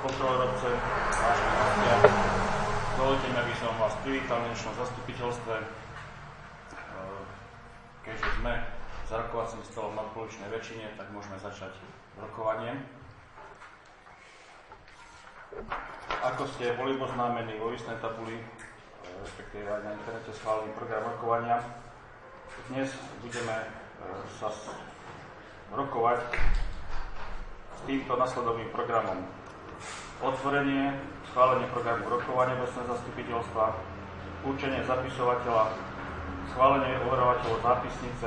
kontrolór obce, vážení hostia, dovoľte mi, aby som vás privítal v dnešnom zastupiteľstve. Keďže sme za rokovacím stolom na nadpolovičnej väčšine, tak môžeme začať rokovanie. Ako ste boli oznámení vo výstnej tabuli, respektíve aj na internete schválený program rokovania, dnes budeme sa rokovať s týmto nasledovným programom. Otvorenie, schválenie programu rokovania obecného zastupiteľstva, určenie zapisovateľa, schválenie overovateľov zápisnice,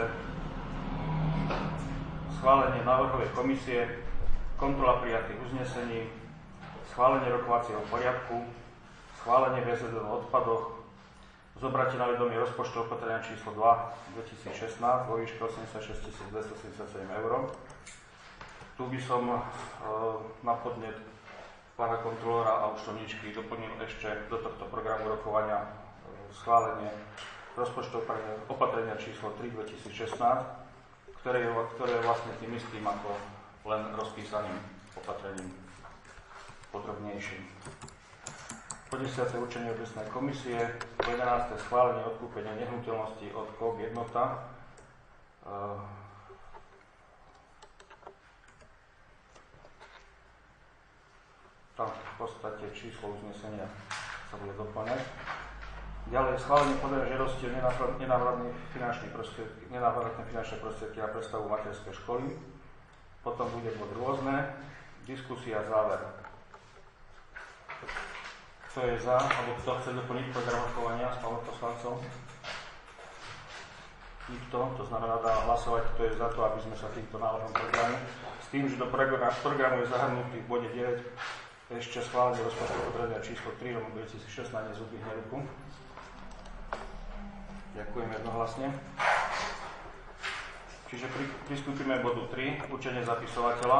schválenie návrhovej komisie, kontrola prijatých uznesení, schválenie rokovacieho poriadku, schválenie VZD o odpadoch, zobratie na vedomie rozpočtu opatrenia číslo 2 2016 vo výške 86 277 eur. Tu by som na podnet pána kontrolóra a účtovníčky doplnil ešte do tohto programu rokovania schválenie rozpočtu opatrenia číslo 3 2016, ktoré je vlastne tým istým ako len rozpísaným opatrením podrobnejším. Po 10. určenie obecnej komisie, po 11. schválenie odkúpenia nehnuteľnosti od KOB jednota, tam v podstate číslo uznesenia sa bude doplňať. Ďalej schválenie podanej žiadosti o nenávratné finančné prostriedky na predstavu materskej školy. Potom bude bod rôzne, diskusia, záver. Kto je za, alebo kto chce doplniť program rokovania s pánom poslancom? Nikto, to znamená dá hlasovať, kto je za to, aby sme sa týmto návrhom programu. S tým, že do programu je zahrnutý v bode 9 ešte schválenie rozpočtu opatrenia číslo 3 roku 2016, nezúbihne ruku. Ďakujem jednohlasne. Čiže pristúpime k bodu 3, určenie zapisovateľa.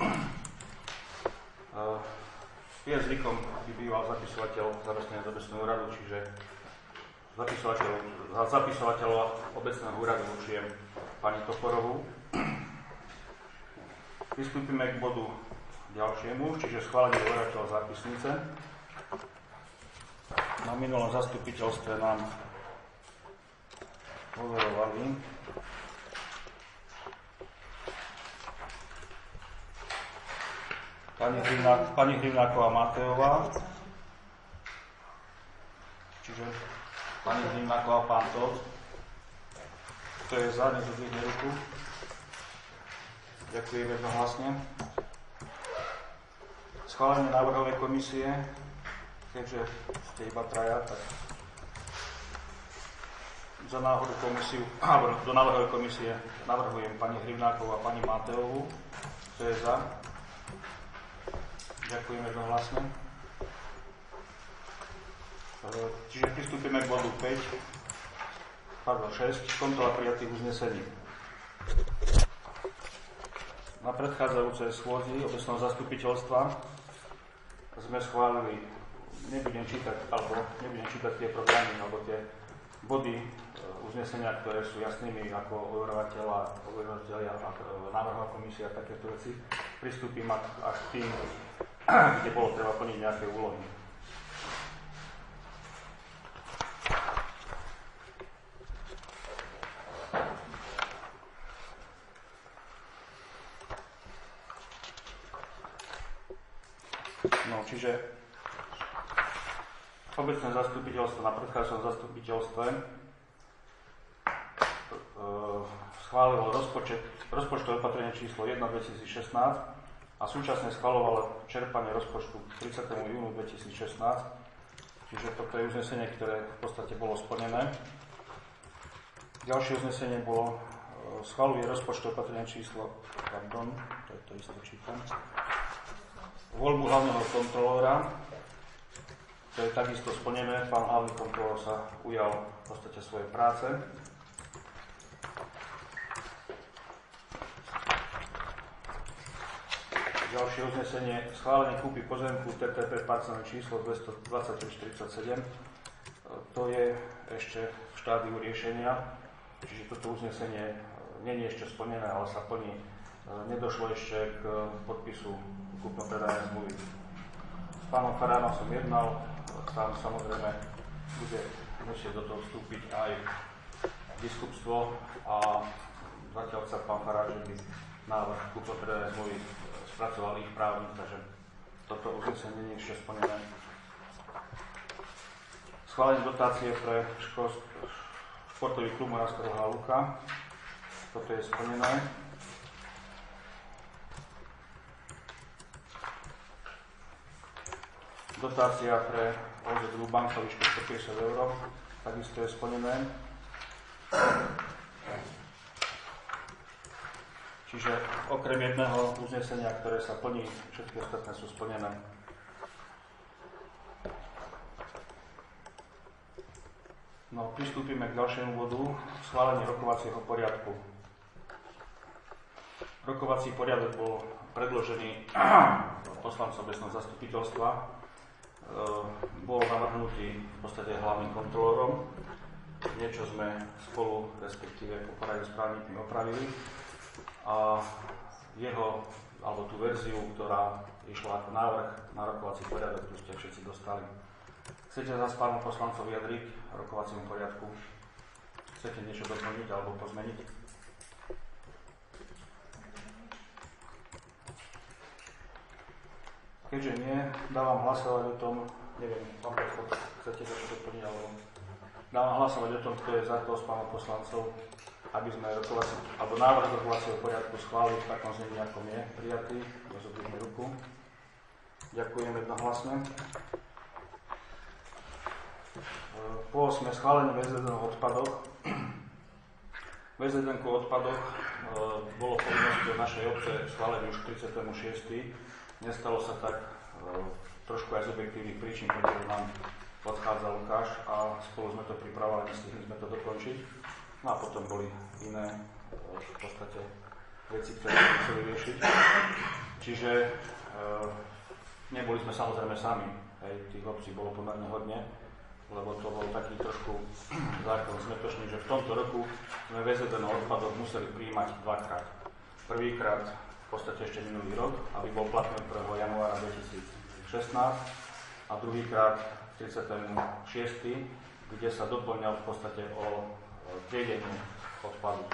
Je zvykom, aby býval zapisovateľ zamestnaný z obecného úradu, čiže zapisovateľa obecného úradu určujem pani Toporovú. Pristúpime k bodu ďalšiemu, čiže schválenie overateľa zápisnice. Na minulom zastupiteľstve nám overovali pani Hrivnáková Matejová, čiže pani Hrivnáková pán Todt. Kto je za, nech zdvihne ruku. Ďakujem jednohlasne. Schválenie návrhovej komisie, keďže ste iba traja, tak za návrhovú komisiu, do návrhovej komisie navrhujem pani Hrivnákovú a pani Matejovú. Kto je za? Ďakujem jednohlasne. Čiže pristúpime k bodu 6, kontrola prijatých uznesení. Na predchádzajúcej schôdzi obecného zastupiteľstva sme schválili, nebudem čítať tie programy alebo tie body uznesenia, ktoré sú jasnými ako overovateľia, návrhová komisia a takéto veci. Pristúpim až k tým, kde bolo treba plniť nejaké úlohy. No, čiže obecné zastupiteľstvo na predchádzajúcom zastupiteľstve schválilo rozpočtové opatrenie číslo 1 2016 a súčasne schvaľovalo čerpanie rozpočtu k 30. júnu 2016. Čiže toto je uznesenie, ktoré v podstate bolo splnené. Ďalšie uznesenie bolo schvaľuje rozpočtové opatrenie číslo, to isté čítam, voľbu hlavného kontrolóra. To je takisto splnené. Pán hlavný kontrolór sa ujal v podstate svojej práce. Ďalšie uznesenie, schválenie kúpy pozemku TTP parcelné číslo 22347. To je ešte v štádiu riešenia, čiže toto uznesenie nie je ešte splnené, ale sa plní. Nedošlo ešte k podpisu kúpno-predajnej zmluvy. pánom Faránom som jednal, tam samozrejme bude musieť do toho vstúpiť aj biskupstvo a zatiaľ sa pán Farár, že by návrh kupotrebnej zmluvy spracoval ich právnik, takže toto uznesenie nie je ešte splnené. Schválenie dotácie pre športový klub Moravského Roha Luka. Toto je splnené. Dotácia pre OZ Lubanka výške 150 €. Takisto je splnené. Čiže okrem jedného uznesenia, ktoré sa plní, všetky ostatné sú splnené. No, pristúpime k ďalšiemu bodu. Schválenie rokovacieho poriadku. Rokovací poriadok bol predložený poslancom obecného zastupiteľstva. Bol navrhnutý v podstate hlavným kontrolórom. Niečo sme spolu, respektíve po porade s právnikmi opravili. A jeho, alebo tú verziu, ktorá išla ako návrh na rokovací poriadok, tu ste všetci dostali. Chcete sa s pánom poslancom vyjadriť v rokovacím poriadku? Chcete niečo doplniť alebo pozmeniť? Keďže nie, dávam hlasovať o tom, neviem, pán Pechod, chcete niečo doplniť alebo... Dávam hlasovať o tom, kto je za to s pánom poslancov, aby sme alebo návrh rokovacieho poriadku schválili v takom znení, ako je prijatý. Rozhodujme ruku. Ďakujem jednohlasne. Po 8. schválenie VZN o odpadoch. VZN o odpadoch bolo povinnosťou našej obce schválené už 36. Nestalo sa tak trošku aj z objektívnych príčin, pretože nám odchádza Lukáš a spolu sme to pripravovali, nestihli sme to dokončiť. No a potom boli iné v podstate veci, ktoré sme chceli riešiť. Čiže neboli sme samozrejme sami. Tých obcí bolo pomerne hodne, lebo to bol taký trošku zákon zmetočný, že v tomto roku sme VZN o odpadoch museli prijímať dvakrát. Prvýkrát v podstate ešte minulý rok, aby bol platný od 1. januára 2016 a druhýkrát 36., kde sa doplňal v podstate o triedenie odpadu.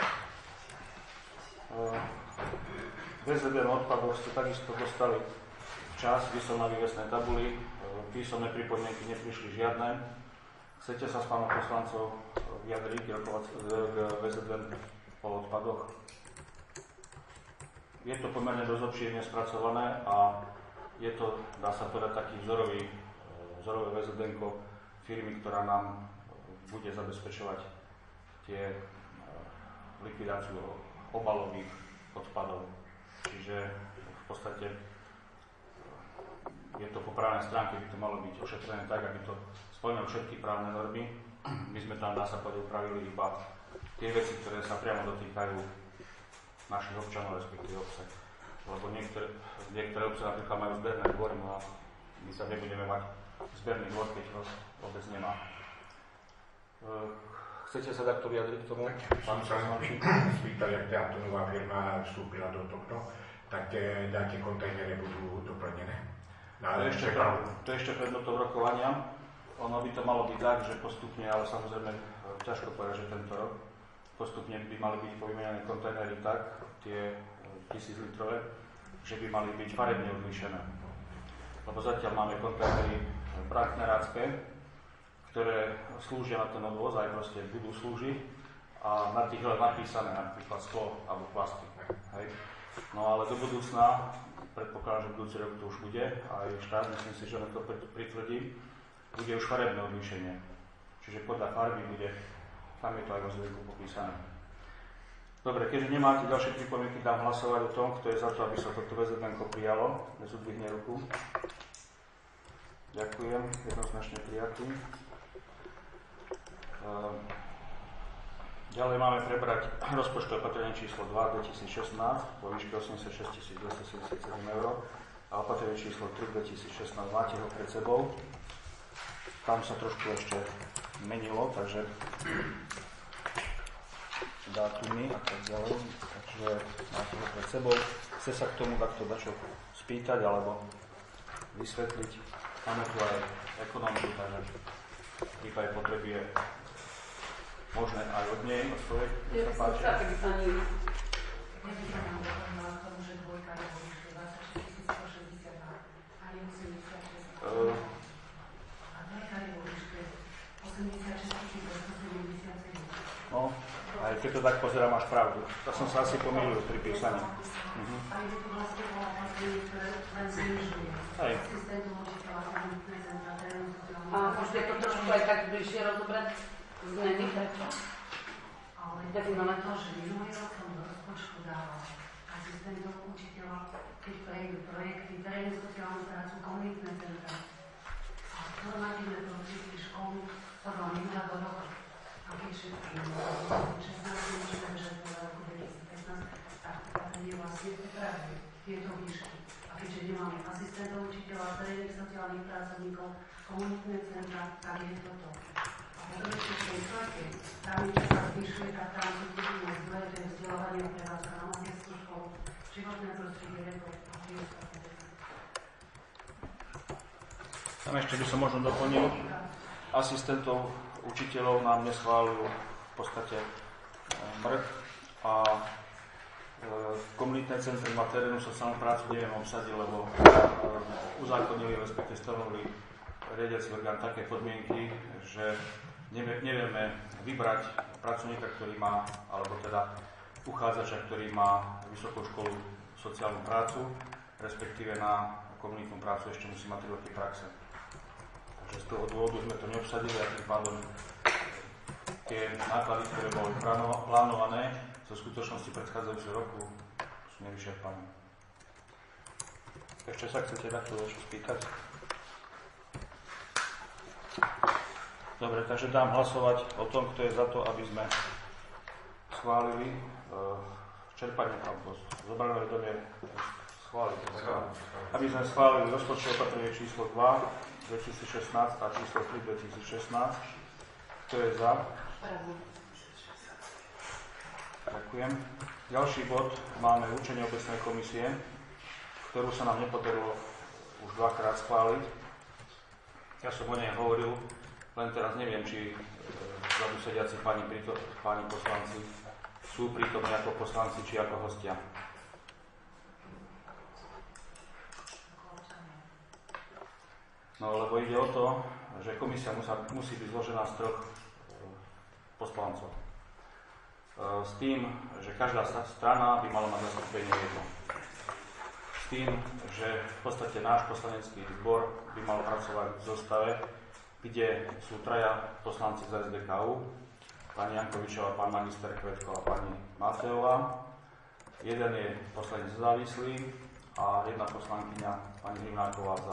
VZN o odpadoch ste takisto dostali včas, písomné vývesnej tabuli, písomné pripomienky neprišli žiadne. Chcete sa s pánom poslancov vyjadriť k VZN o odpadoch? Je to pomerne dosť obšírne spracované a je to, dá sa povedať, taký vzorové VZN firmy, ktorá nám bude zabezpečovať tie likvidáciu obalových odpadov. Čiže v podstate je to po právnej stránke, by to malo byť ošetrené tak, aby to spĺňalo všetky právne normy. My sme tam, dá sa povedať, upravili iba tie veci, ktoré sa priamo dotýkajú našich občanov, respektíve obce. Lebo niektoré obce napríklad majú zberné dvory, no a my sa nebudeme mať zberný dvor, keď ho vôbec nemá. Chcete sa takto vyjadriť k tomu? Pán sa spýtal, jak táto nová firma vstúpila do tohto, tak tie kontajnery budú doplnené. To ešte predmetom rokovania. Ono by to malo byť tak, že postupne, ale samozrejme ťažko povedať, že tento rok, postupne by mali byť povymenené kontajnery tak, tie 1000 litrové, že by mali byť farebne odlíšené. Lebo zatiaľ máme kontajnery brantnerácké, ktoré slúžia na ten odvoz, aj proste budú slúžiť a na tých je napísané napríklad sklo alebo plastik. Hej. No ale do budúcna, predpokladám, že budúci rok to už bude, aj štát, myslím si, že on to pritvrdí, bude už farebné odlíšenie. Čiže podľa farby bude, tam je to aj rozdielku popísané. Dobre, keďže nemáte ďalšie pripomienky, dám hlasovať o tom, kto je za to, aby sa toto VZN prijalo. Dnes udvihne ruku. Ďakujem, jednoznačne prijatý. Ďalej máme prebrať rozpočtové opatrenie číslo 2 2016 vo výške 86 277 € a opatrenie číslo 3 2016 máte ho pred sebou. Tam sa trošku ešte menilo, takže dátumy a tak ďalej, takže máte ho pred sebou. Chce sa k tomu takto dačo spýtať alebo vysvetliť? Máme tu aj ekonomku, takže v prípade potreby je možné aj od nej odpoveď. Ja by som chcela, keby pani... Ja by som nám doplnila k tomu, že dvojka je vo výške 26 162 a nie 86 a dvojka je vo výške 86 277. No, aj keď to tak pozerám, máš pravdu. To som sa asi pomýlil pri písaní. A je to vlastne o opatrení, ktoré len znižuje. Hej. Asistentom učiteľa, komunitné centra, terénu sociálnych. A môžete to trošku aj tak bližšie rozobrať? Zmeny, prečo? Ale definovať to, že minulý rok som do rozpočtu dával asistentov učiteľa, keď prejdú projekty, terénu sociálnu prácu, komunitné centra. A normatívne procesy školu podľa minulého roka. A keď všetkým 16 môžeme bežať do roku 2015, tak opatrenie vlastne upravuje tieto výšky. A keďže nemáme asistentov učiteľa, terénnych sociálnych pracovníkov, komunitné centra, tak je toto. A potom ešte v tej článke, tam čo sa zvyšuje, tak tam sú budúne zdroje, to je vzdelávanie a prevádzka na materskú školu, životné prostredie, rekord a fiesta. Tam ešte by som možno doplnil. Asistentov učiteľov nám neschválujú v podstate mŕk a komunitné centrum a terénu sociálnu prácu neviem obsadiť, lebo uzákonili, respektíve stanovili riadiaci orgán také podmienky, že nevieme vybrať pracovníka, ktorý má, alebo teda uchádzača, ktorý má vysokú školu sociálnu prácu, respektíve na komunitnú prácu ešte musí mať 3 roky praxe. Takže z toho dôvodu sme to neobsadili a tým pádom tie náklady, ktoré boli plánované zo skutočnosti predchádzajúceho roku, sú nevyčerpané. Ešte sa chcete takto niečo spýtať? Dobre, takže dám hlasovať o tom, kto je za to, aby sme schválili čerpanie alebo zobrali vedomie aby sme schválili rozpočtové opatrenie číslo 2 2016 a číslo 3 2016. Kto je za? Ďakujem. Ďalší bod máme určenie obecnej komisie, ktorú sa nám nepodarilo už 2-krát schváliť. Ja som o nej hovoril, len teraz neviem, či vzadu sediaci páni poslanci sú prítomní ako poslanci, či ako hostia. No, lebo ide o to, že komisia musí byť zložená z 3 poslancov. S tým, že každá strana by mala mať zastúpenie jedno. S tým, že v podstate náš poslanecký zbor by mal pracovať v zostave, kde sú 3 poslanci z SDKU, pani Jankovičová, pán magister Kvetko a pani Mateová. Jeden je poslanec závislý a 1 poslankyňa, pani Hrimnáková za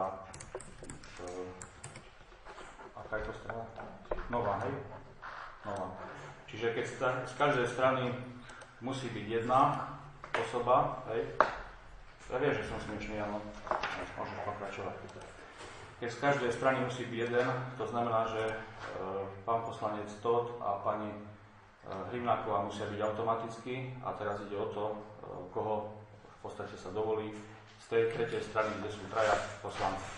aká je to strana? Nová, hej? Nová. Čiže keď z každej strany musí byť 1 osoba, hej? Ja viem, že som smiešný, ale môžeš pokračovať. Keď z každej strany musí byť 1, to znamená, že pán poslanec Todt a pani Hrimnáková musia byť automaticky a teraz ide o to, koho v podstate sa dovolí z tej tretej strany, kde sú 3 poslanci.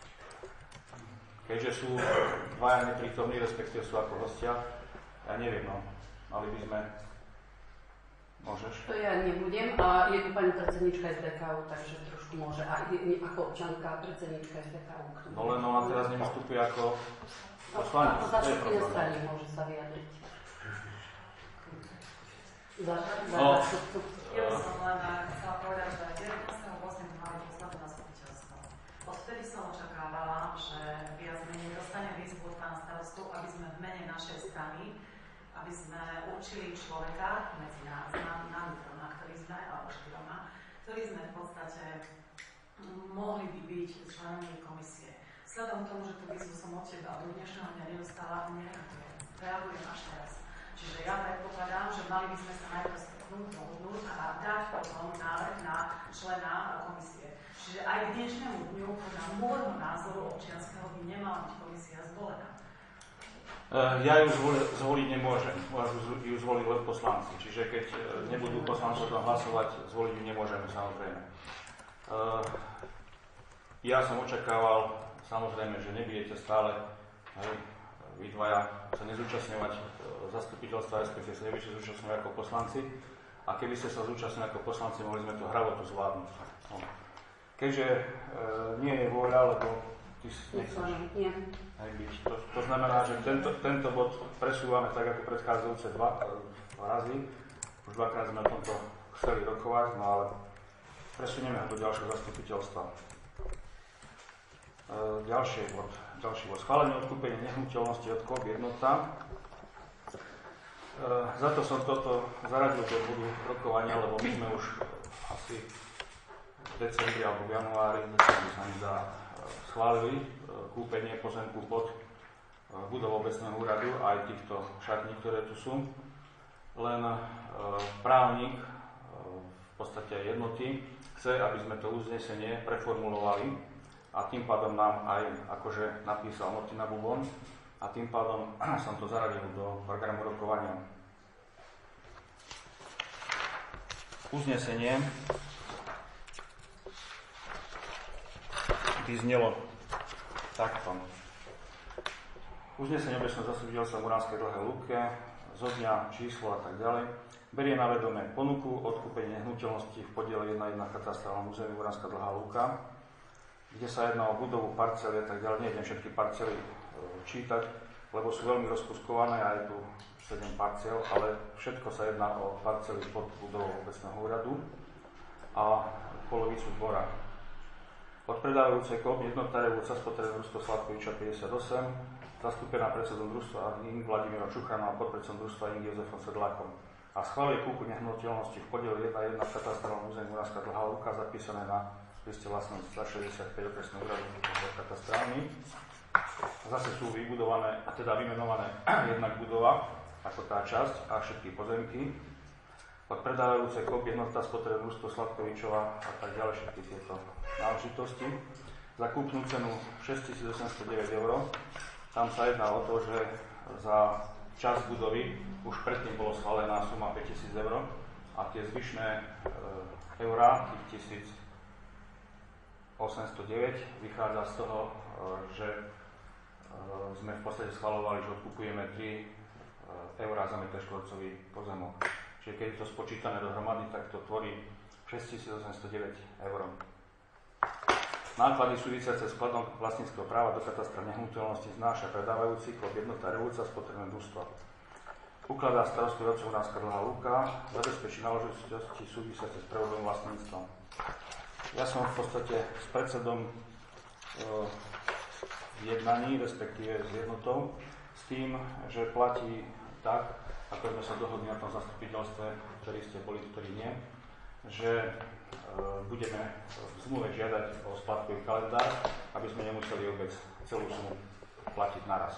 Keďže sú 2 neprítomní, respektíve sú ako hostia, ja neviem, no, mali by sme... Môžeš? To ja nebudem a je tu pani predsednička SDKU, takže trošku môže aj ako občanka predsednička SDKU. No len ona teraz nevystupuje ako poslanec. Za všetky strany môže sa vyjadriť. Ja by som len chcela povedať, že 19.8. máme posledné zastupiteľstvo. Odvtedy som očakávala, že viac menej dostane výzvu od pána starostu, aby sme v mene našej strany, aby sme určili človeka medzi nami troma, ktorý sme, alebo 4, ktorí sme v podstate mohli by byť členmi komisie. Vzhľadom tomu, že tú výzvu som od teba do dnešného dňa nedostala, reagujem až teraz. Čiže ja predpokladám, že mali by sme sa najprv stretnúť, dohodnúť a dať potom návrh na člena komisie. Čiže aj k dnešnému dňu, podľa môjho názoru občianskeho, by nemala byť komisia zvolená. Ja ju zvoliť nemôžem. Môžu ju zvoliť len poslanci. Čiže keď nebudú poslanci o tom hlasovať, zvoliť ju nemôžeme, samozrejme. Ja som očakával, samozrejme, že nebudete stále vy dvaja sa nezúčastňovať zastupiteľstva, respektíve sa nebudete zúčastňovať ako poslanci. A keby ste sa zúčastnili ako poslanci, mohli sme to hravotu zvládnuť. No. Keďže nie je vôľa, lebo ty nechceš byť. To znamená, že tento bod presúvame tak ako predchádzajúce dva razy. Už dvakrát sme o tomto chceli rokovať, no ale presunieme ho do ďalšieho zastupiteľstva. Ďalší bod. Schválenie odkúpenia nehnuteľnosti od KOP jednota. Za to som toto zaradil do bodu rokovania, lebo my sme už asi v decembri alebo v januári sa mi schválili kúpenie pozemku pod budovou obecného úradu aj týchto šatní, ktoré tu sú. Len právnik v podstate jednoty chce, aby sme to uznesenie preformulovali a tým pádom nám aj akože napísal Martina Bubon a tým pádom som to zaradil do programu rokovania. Uznesenie by znelo takto. Uznesenie obecného zastupiteľstva Muránskej Dlhej Lúke zo dňa, číslo a tak ďalej berie na vedomie ponuku odkúpenia nehnuteľnosti v podiele 1.1 katastrálnom území Muránska Dlhá Lúka, kde sa jedná o budovu, parcely a tak ďalej. Nejdem všetky parcely čítať, lebo sú veľmi rozkuskované a je tu 7 parciel, ale všetko sa jedná o parcely pod budovou obecného úradu a polovicu dvora. Od predávajúcej KOP jednota Revúca spotrebného družstva Sladkoviča 58, zastúpená predsedom družstva ING Vladimírom Čuchanom a podpredsedom družstva ING Jozefom Sedlákom. A schváluje kúpu nehnuteľnosti v podiele 1.1 v katastrálnom území Muránska Dlhá Lúka zapísané na liste vlastníctva 65 okresného úradu katastrálny. Zase sú vybudované, a teda vymenované jednak budova, ako tá časť a všetky pozemky. Od predávajúcej KOP jednota spotrebného družstva Sladkovičova a tak ďalej všetky tieto náležitosti. Za kúpnu cenu 6 809 €. Tam sa jedná o to, že za časť budovy už predtým bolo schválená suma 5 000 € a tie zvyšné eurá, tých 1809, vychádza z toho, že sme v podstate schvaľovali, že odkupujeme 3 € za metr štvorcový pozemok. Čiže keď je to spočítané dohromady, tak to tvorí 6 809 €. Náklady súvisiace s skladom vlastníckeho práva do katastra nehnuteľnosti znáša predávajúci KOP jednota Revúca spotrebné družstva. Ukladá starostu obce Muránska Dlhá Lúka, zabezpečí náležitosti súvisiace s prevodom vlastníctva. Ja som v podstate s predsedom v jednaní, respektíve s jednotou, s tým, že platí tak, ako sme sa dohodli na tom zastupiteľstve, ktorí ste boli, ktorí nie, že budeme v zmluve žiadať o splátkový kalendár, aby sme nemuseli vôbec celú sumu platiť naraz.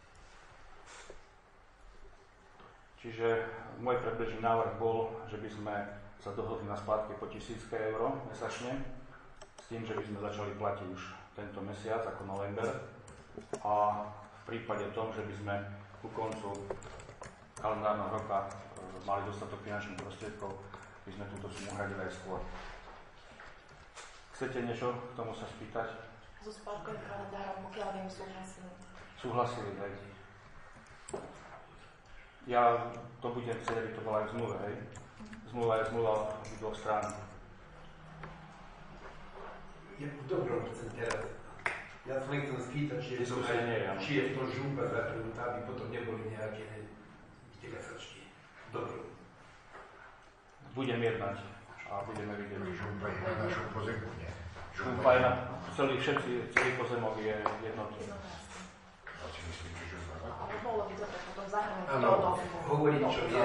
Čiže môj predbežný návrh bol, že by sme sa dohodli na splátke po 1000 € mesačne, s tým, že by sme začali platiť už tento mesiac ako november a v prípade tom, že by sme ku koncu kalendárneho roka mali dostatok finančných prostriedkov, by sme túto sumu hradili aj skôr. Chcete niečo k tomu sa spýtať? So splátkovým kalendárom, pokiaľ viem, súhlasili. Súhlasili, hej. Ja to budem chcieť, aby to bola aj v zmluve, hej. Zmluva je zmluva v dvoch strán. Dobro, chcem teraz. Ja som chcem spýtať, či je v tom žúpa zatrhnutá, aby potom neboli nejaké integračky. Dobro. Budem jednať a budeme vidieť. Žúpa je na našu pozemku, nie? Žúpa je na celý pozemok je jednotný. Ja si myslím, že žúpa. Ale bolo by dobre potom zahrnúť Áno, hovorím, čo je.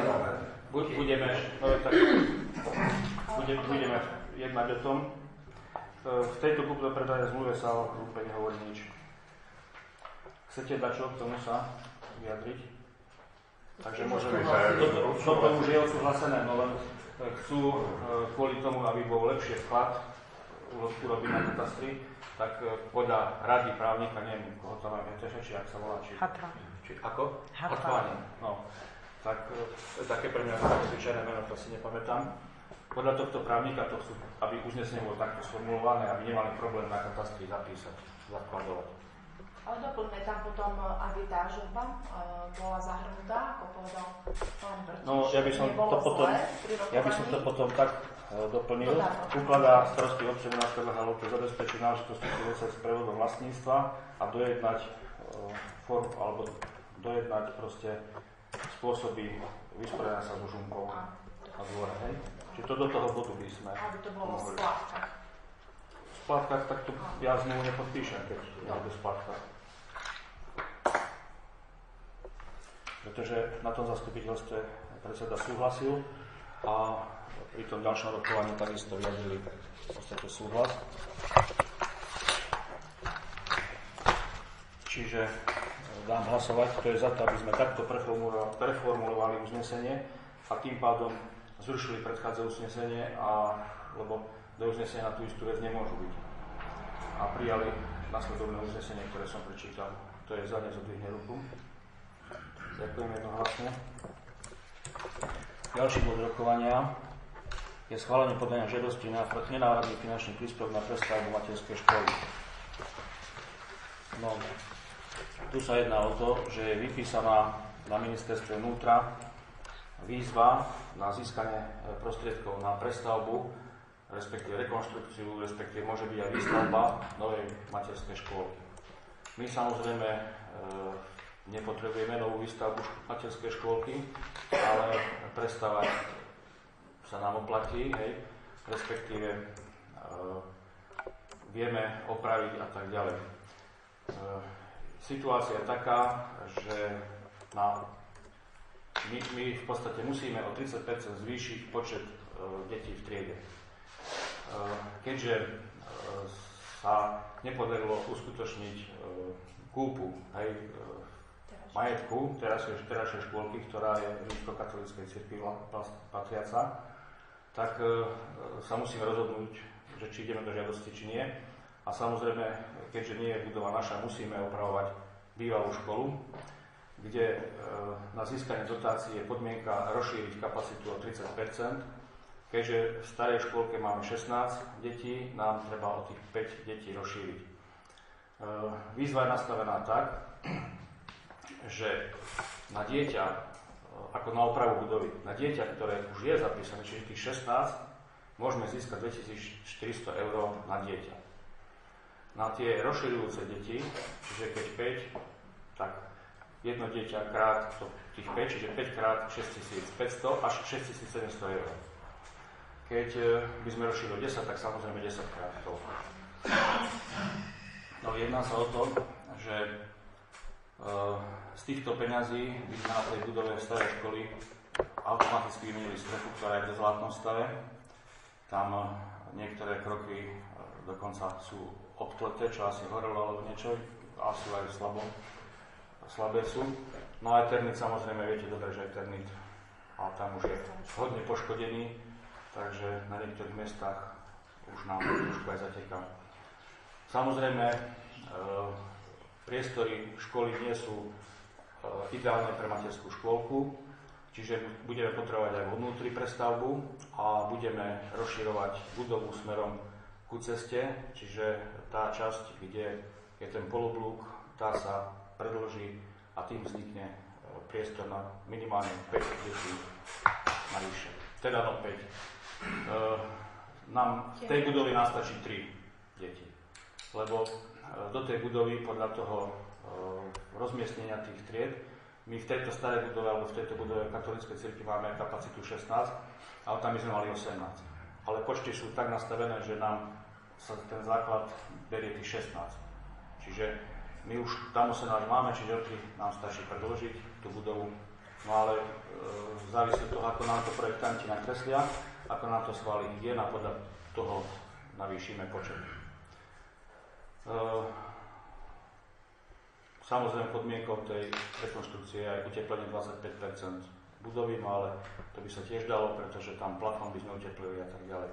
Budeme jednať o tom. V tejto kúpno-predaje zmluve sa o žúpe nehovorí nič. Chcete dať čo k tomu sa vyjadriť? Takže môžeme... Toto už je odsúhlasené, no len chcú kvôli tomu, aby bol lepšie vklad urobiť na katastri, tak podľa rady právnika, neviem, koho tam máme, či ak sa volá, či... Ako? Hatváni. No. Tak také pre mňa zvyčajné meno, to si nepamätám. Podľa tohto právnika to chcú, aby uznesenie bolo takto sformulované, aby nemali problém na katastri zapísať, zakladovať. Ale doplňme tam potom, aby tá župa bola zahrnutá, ako povedal pán Vrtiš. No, ja by som to potom tak doplnil. Ukladá starostý obce u nás Halovke zabezpečiť náležitosti súvisiace s prevodom vlastníctva a dojednať dojednať proste spôsoby vysporiadania sa so žumpou a dvora. Hej? Čiže to do toho bodu by sme aby to bolo v splátkach. V splátkach tak to ja znovu nepodpíšem, keď je v splátkach. Pretože na tom zastupiteľstve predseda súhlasil a pri tom ďalšom rokovaní takisto vyjadrili v podstate súhlas. Čiže dám hlasovať, kto je za to, aby sme takto preformulovali uznesenie a tým pádom zrušili predchádzajúce uznesenie, lebo do uznesenia na tú istú vec nemôžu byť. A prijali nasledovné uznesenie, ktoré som prečítal. To je za ne, zodvihne ruku. Ďakujem jednohlasne. Ďalší bod rokovania je schválenie podania žiadosti na nenáhradný finančný príspevok na prestavbu materskej školy. No, tu sa jedná o to, že je vypísaná na ministerstve vnútra výzva na získanie prostriedkov na prestavbu, respektíve rekonštrukciu, respektíve môže byť aj výstavba novej materskej školy. My samozrejme nepotrebujeme novú výstavbu materskej škôlky, ale prestavať sa nám oplatí, hej, respektíve vieme opraviť a tak ďalej. Situácia je taká, že my v podstate musíme o 30% zvýšiť počet detí v triede. Keďže sa nepodarilo uskutočniť kúpu majetku terajšej škôlky, ktorá je rímskokatolíckej cirkvi patriaca, tak sa musíme rozhodnúť, že či ideme do žiadosti, či nie. A samozrejme, keďže nie je budova naša, musíme opravovať bývalú školu, kde na získanie dotácií je podmienka rozšíriť kapacitu o 30%. Keďže v starej škôlke máme 16 detí, nám treba o tých 5 detí rozšíriť. Výzva je nastavená tak, že na dieťa, ako na opravu budovy, na dieťa, ktoré už je zapísané, čiže tých 16, môžeme získať 2400 eur na dieťa. Na tie rozširujúce deti, čiže keď 5, tak jedno dieťa krát tých 5, čiže 5 krát 6500 až 6700 eur. Keď by sme rozšírili 10, tak samozrejme 10 krát toľko. No jedná sa o to, že z týchto peňazí by sme na tej budove starej školy automaticky vymenili strechu, ktorá je v dezolátnom stave. Tam niektoré kroky dokonca sú obtleté, čo asi horelo alebo niečo, asi aj slabé sú. No a Eternit, samozrejme, viete dobre, že Eternit, a tam už je hodne poškodený, takže na niektorých miestach už nám trošku aj zateká. Samozrejme, priestory školy nie sú ideálne pre materskú škôlku, čiže budeme potrebovať aj vo vnútri prestavbu a budeme rozširovať budovu smerom ku ceste, čiže tá časť, kde je ten poloblúk, tá sa predĺží a tým vznikne priestor na minimálne 5 detí navyše. Teda no 5. Nám v tej budove nás stačí 3 deti, lebo do tej budovy podľa toho rozmiestnenia tých tried, my v tejto starej budove alebo v tejto budove katolíckej cirkvi máme kapacitu 16, ale tam by sme mali 18. Ale počty sú tak nastavené, že nám sa ten základ berie tých 16. Čiže my už tam 18 máme, čiže nám stačí predĺžiť tú budovu. No ale závisí od toho, ako nám to projektanti nakreslia, ako nám to schváli hygiena, podľa toho navýšime počet. Samozrejme podmienkou tej rekonštrukcie je aj uteplenie 25% budovy, no ale to by sa tiež dalo, pretože tam plafón by sme uteplili a tak ďalej.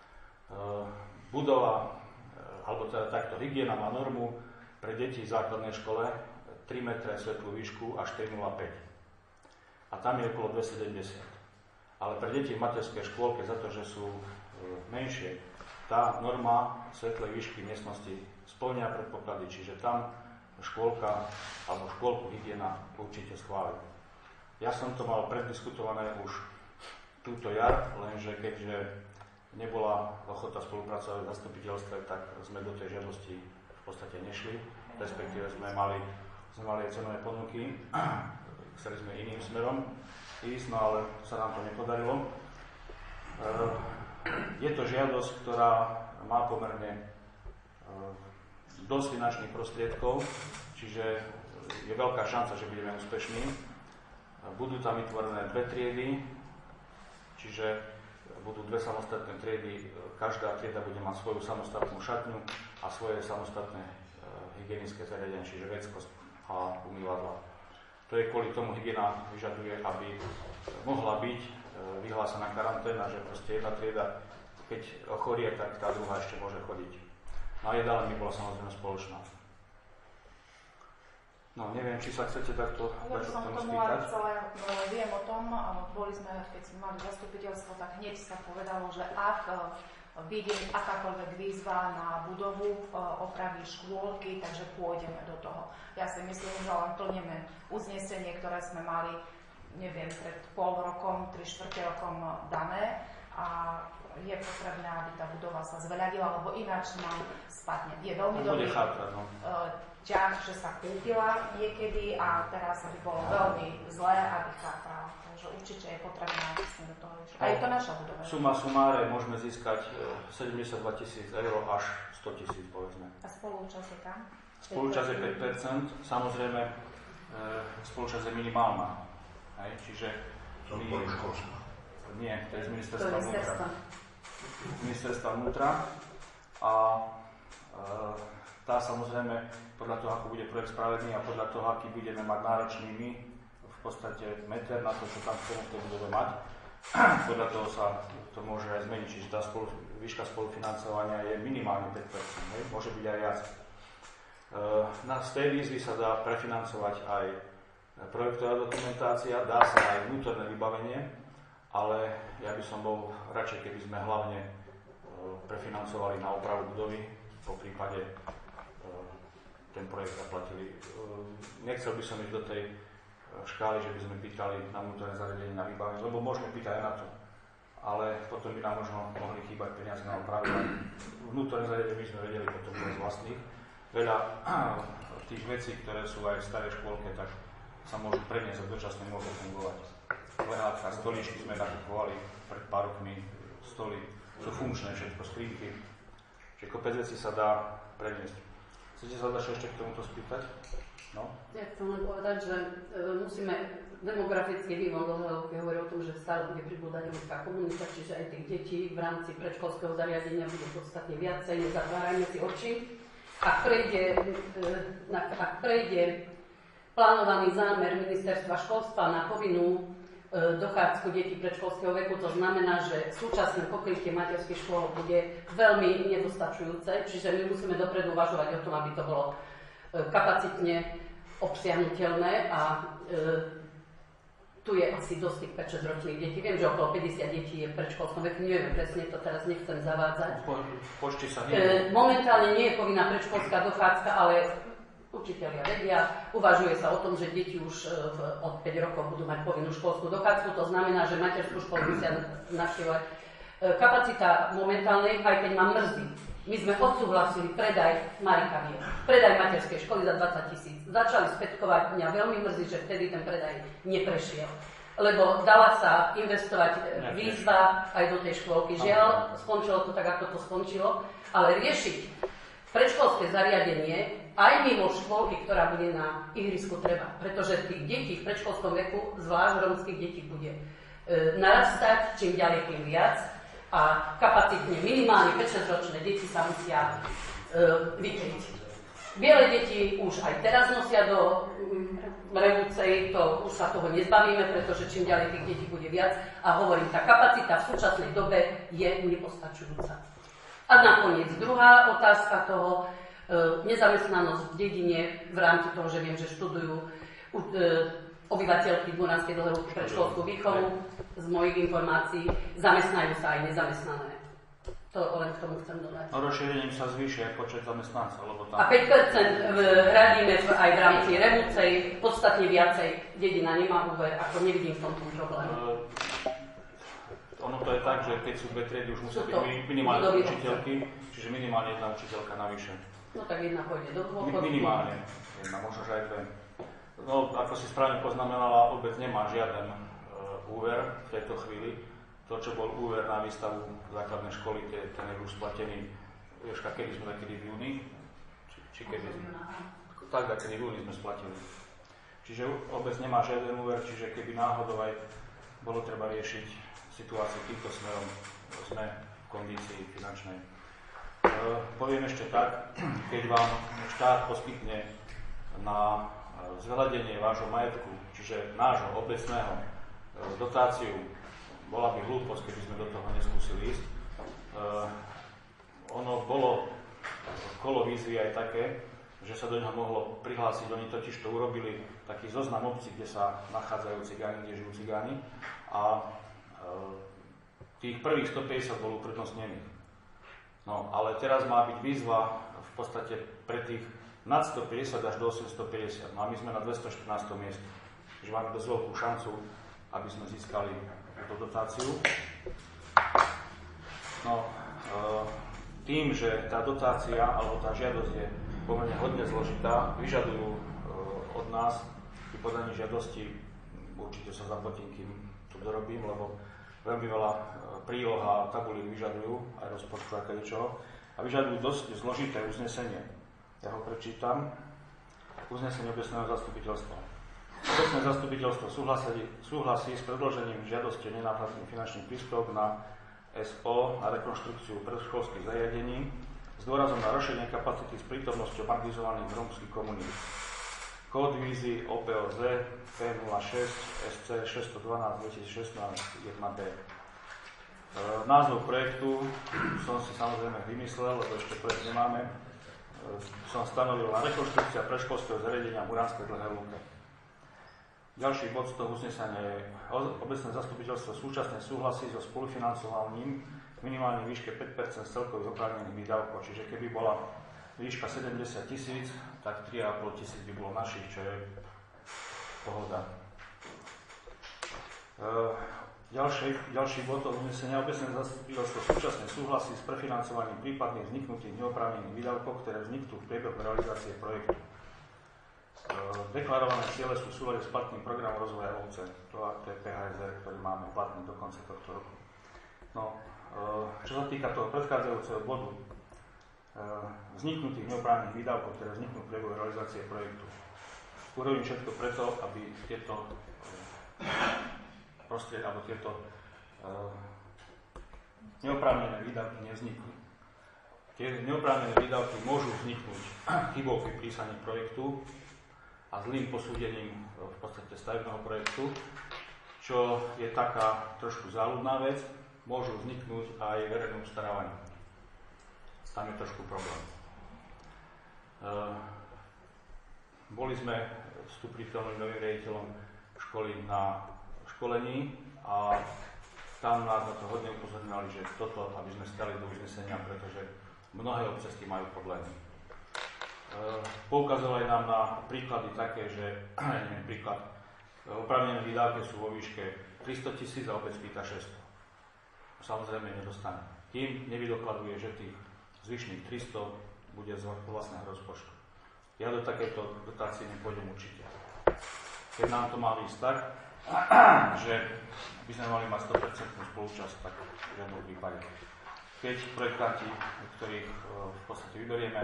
Budova, alebo teda takto, hygiena má normu pre deti v základnej škole 3 metre svetlú výšku až 4,05. A tam je okolo 270. Ale pre deti v materskej škôlke za to, že sú menšie, tá norma svetlej výšky miestnosti spĺňa predpoklady, čiže tam škôlka alebo škôlku hygiena určite schváli. Ja som to mal prediskutované už túto jar, lenže keďže nebola ochota spolupracovať v zastupiteľstve, tak sme do tej žiadosti v podstate nešli, respektíve sme mali aj cenové ponuky, chceli sme iným smerom ísť, no ale sa nám to nepodarilo. Je to žiadosť, ktorá má pomerne dosť finančných prostriedkov, čiže je veľká šanca, že budeme úspešní. Budú tam vytvorené 2 triedy, čiže budú 2 samostatné triedy, každá trieda bude mať svoju samostatnú šatňu a svoje samostatné hygienické zariadenie, čiže vecko a umývadla. To je kvôli tomu hygiena vyžaduje, aby mohla byť vyhlásená karanténa, že proste jedna trieda, keď ochorie, tak tá druhá ešte môže chodiť. No a jedálna by bola samozrejme spoločná. No, neviem, či sa chcete takto dačo k tomu spýtať. Viem o tom, boli sme, keď sme mali zastupiteľstvo, tak hneď sa povedalo, že ak vidím akákoľvek výzva na budovu, opravy škôlky, takže pôjdeme do toho. Ja si myslím, že len plníme uznesenie, ktoré sme mali, neviem, pred pol rokom, 3/4 rokom dané a je potrebné, aby tá budova sa zveľadila, lebo ináč nám spadne. Je veľmi dobrý ťah, že sa kúpila niekedy a teraz by bolo veľmi zlé, aby chátrala. Takže určite je potrebné, aby sme do toho išli. A je to naša budova. Suma sumáre môžeme získať 72 000 eur až 100 000, povedzme. A spolúčasť je tam? Spolúčasť je 5%, samozrejme spolúčasť je minimálna. Hej, čiže nie, to je z ministerstva vnútra. A tá samozrejme podľa toho, ako bude projekt spravedný a podľa toho, aký budeme mať náročný my, v podstate meter na to, čo tam chceme v tej budove mať, podľa toho sa to môže aj zmeniť. Čiže tá výška spolufinancovania je minimálne 5%, hej? Môže byť aj viac. Z tej výzvy sa dá prefinancovať aj projektová dokumentácia, dá sa aj vnútorné vybavenie, ale ja by som bol radšej, keby sme hlavne prefinancovali na opravu budovy, po prípade ten projekt zaplatili. Nechcel by som ísť do tej škály, že by sme pýtali na vnútorné zariadenie na vybavenie, lebo môžeme pýtať aj na to. Ale potom by nám možno mohli chýbať peniaze na opravu. Vnútorné zariadenie by sme vedeli potom z vlastných. Veľa tých vecí, ktoré sú aj v starej škôlke, tak sa môžu preniesť a dočasne môžu fungovať. Lehátka, stoličky sme nakupovali pred pár rokmi, stoly sú funkčné, všetko skrinky. Čiže kopec vecí sa dá preniesť. Chcete sa ešte k tomuto spýtať? No? Ja chcem len povedať, že musíme demografický vývoj dlhého hovorí o tom, že stále bude pribúdať romská komunita, čiže aj tých detí v rámci predškolského zariadenia bude podstatne viacej, nezatvárajme si oči. Ak prejde plánovaný zámer ministerstva školstva na povinnú dochádzku detí predškolského veku, to znamená, že súčasné pokrytie materských škôl bude veľmi nedostačujúce, čiže my musíme dopredu uvažovať o tom, aby to bolo kapacitne obsiahnuteľné a tu je asi dosť tých 5-6 ročných detí. Viem, že okolo 50 detí je v predškolskom veku, neviem presne, to teraz nechcem zavádzať. Počty sa nie. Momentálne nie je povinná predškolská dochádzka, ale učitelia vedia, uvažuje sa o tom, že deti už od 5 rokov budú mať povinnú školskú dochádzku, to znamená, že materskú školu musia navštevovať. Kapacita momentálnej, aj keď ma mrzí, my sme odsúhlasili predaj Marika vie, predaj materskej školy za 20 000. Začali spätkovať, mňa veľmi mrzí, že vtedy ten predaj neprešiel. Lebo dala sa investovať výzva aj do tej škôlky. Žiaľ, skončilo to tak, ako to skončilo, ale riešiť predškolské zariadenie aj mimo škôlky, ktorá bude na ihrisku, treba. Pretože tých detí v predškolskom veku, zvlášť rómskych detí, bude narastať, čím ďalej, tým viac. A kapacitne minimálne 5-6 ročné deti sa musia vykryť. Biele deti už aj teraz nosia do revúcej, to už sa toho nezbavíme, pretože čím ďalej tých detí bude viac. A hovorím, tá kapacita v súčasnej dobe je nepostačujúca. A nakoniec druhá otázka toho, nezamestnanosť v dedine v rámci toho, že viem, že študujú obyvateľky Dunajskej Dlhej Lúky pre školskú výchovu. Z mojich informácií zamestnajú sa aj nezamestnané. To len k tomu chcem dodať. No rozšírením sa zvýši aj počet zamestnancov, lebo tam... A 5% hradíme aj v rámci Revúcej, podstatne viacej. Dedina nemá úver, ako nevidím v tomto problém. Ono to je tak, že keď sú dve triedy, už musia byť minimálne učiteľky, čiže minimálne jedna učiteľka navyše. No tak jedna pôjde do dôchodku. Minimálne jedna, možno že aj dve. No, ako si správne poznamenala, obec nemá žiaden úver v tejto chvíli. To, čo bol úver na výstavu základnej školy, ten je už splatený. Vieš, kedy sme takedy v júni? Či kedy sme? Tak, takedy v júni sme splatili. Čiže obec nemá žiaden úver, čiže keby náhodou aj bolo treba riešiť situáciu týmto smerom, sme v kondícii finančnej. Poviem ešte tak, keď vám štát poskytne na zveľadenie vášho majetku, čiže nášho obecného dotáciu, bola by hlúposť, keby sme do toho neskúsili ísť. Ono bolo kolo výzvy aj také, že sa do neho mohlo prihlásiť. Oni totiž to urobili taký zoznam obcí, kde sa nachádzajú cigáni, kde žijú cigáni. A tých prvých 150 bolo uprednostnených. No, ale teraz má byť výzva v podstate pre tých nad 150 až do 850. No a my sme na 214. mieste. Čiže máme dosť veľkú šancu, aby sme získali túto dotáciu. No, tým, že tá dotácia alebo tá žiadosť je pomerne hodne zložitá, vyžadujú od nás pri podaní žiadosti, určite sa zapotím, kým to dorobím, lebo veľmi veľa príloh a tabuliek vyžadujú, aj rozpočtu a kadečoho, a vyžadujú dosť zložité uznesenie. Ja ho prečítam. Uznesenie obecného zastupiteľstva. Obecné zastupiteľstvo súhlasí s predložením žiadosti o nenáhradný finančný príspevok na SO na rekonštrukciu predškolských zariadení s dôrazom na rozšírenie kapacity s prítomnosťou marginalizovaných rómskych komunít. Kód vízy OPOZ P06 SC 612 2016 1D. Názov projektu som si samozrejme vymyslel, lebo ešte projekt nemáme. Som stanovil na rekonštrukcia predškolského zariadenia Muránskej Dlhej Lúke. Ďalší bod z toho uznesenia je: obecné zastupiteľstvo súčasne súhlasí so spolufinancovaním v minimálnej výške 5% z celkových oprávnených výdavkov. Čiže keby bola výška 70 000, tak 3 500 by bolo našich, čo je pohoda. Ďalší bod toho uznesenia: obecné zastupiteľstvo súčasne súhlasí s prefinancovaním prípadných vzniknutých neoprávnených výdavkov, ktoré vzniknú v priebehu realizácie projektu. Deklarované ciele sú v súlade s platným programom rozvoja obce. To je PHSR, ktorý máme platný do konca tohto roku. No, čo sa týka toho predchádzajúceho bodu, vzniknutých neoprávnených výdavkov, ktoré vzniknú v priebehu realizácie projektu. Urobím všetko preto, aby tieto prostriedky alebo tieto neoprávnené výdavky nevznikli. Tie neoprávnené výdavky môžu vzniknúť chybou pri písaní projektu a zlým posúdením v podstate stavebného projektu, čo je taká trošku záľudná vec, môžu vzniknúť aj verejné obstarávanie. Tam je trošku problém. Boli sme s tu prítomným novým riaditeľom školy na školení a tam nás na to hodne upozorňovali, že toto, aby sme stali do uznesenia, pretože mnohé obce s tým majú problémy. Poukazovali nám na príklady také, že príklad oprávnené výdavky sú vo výške 300 000 a obec pýta 600. Samozrejme nedostane. Tým nevydokladuje, že tých zvyšných 300 bude z vlastného rozpočtu. Ja do takéto dotácie nepôjdem určite. Keď nám to má ísť tak, že by sme mali mať 100% spolúčasť, tak v žiadnom prípade. Keď projektanti, ktorých v podstate vyberieme,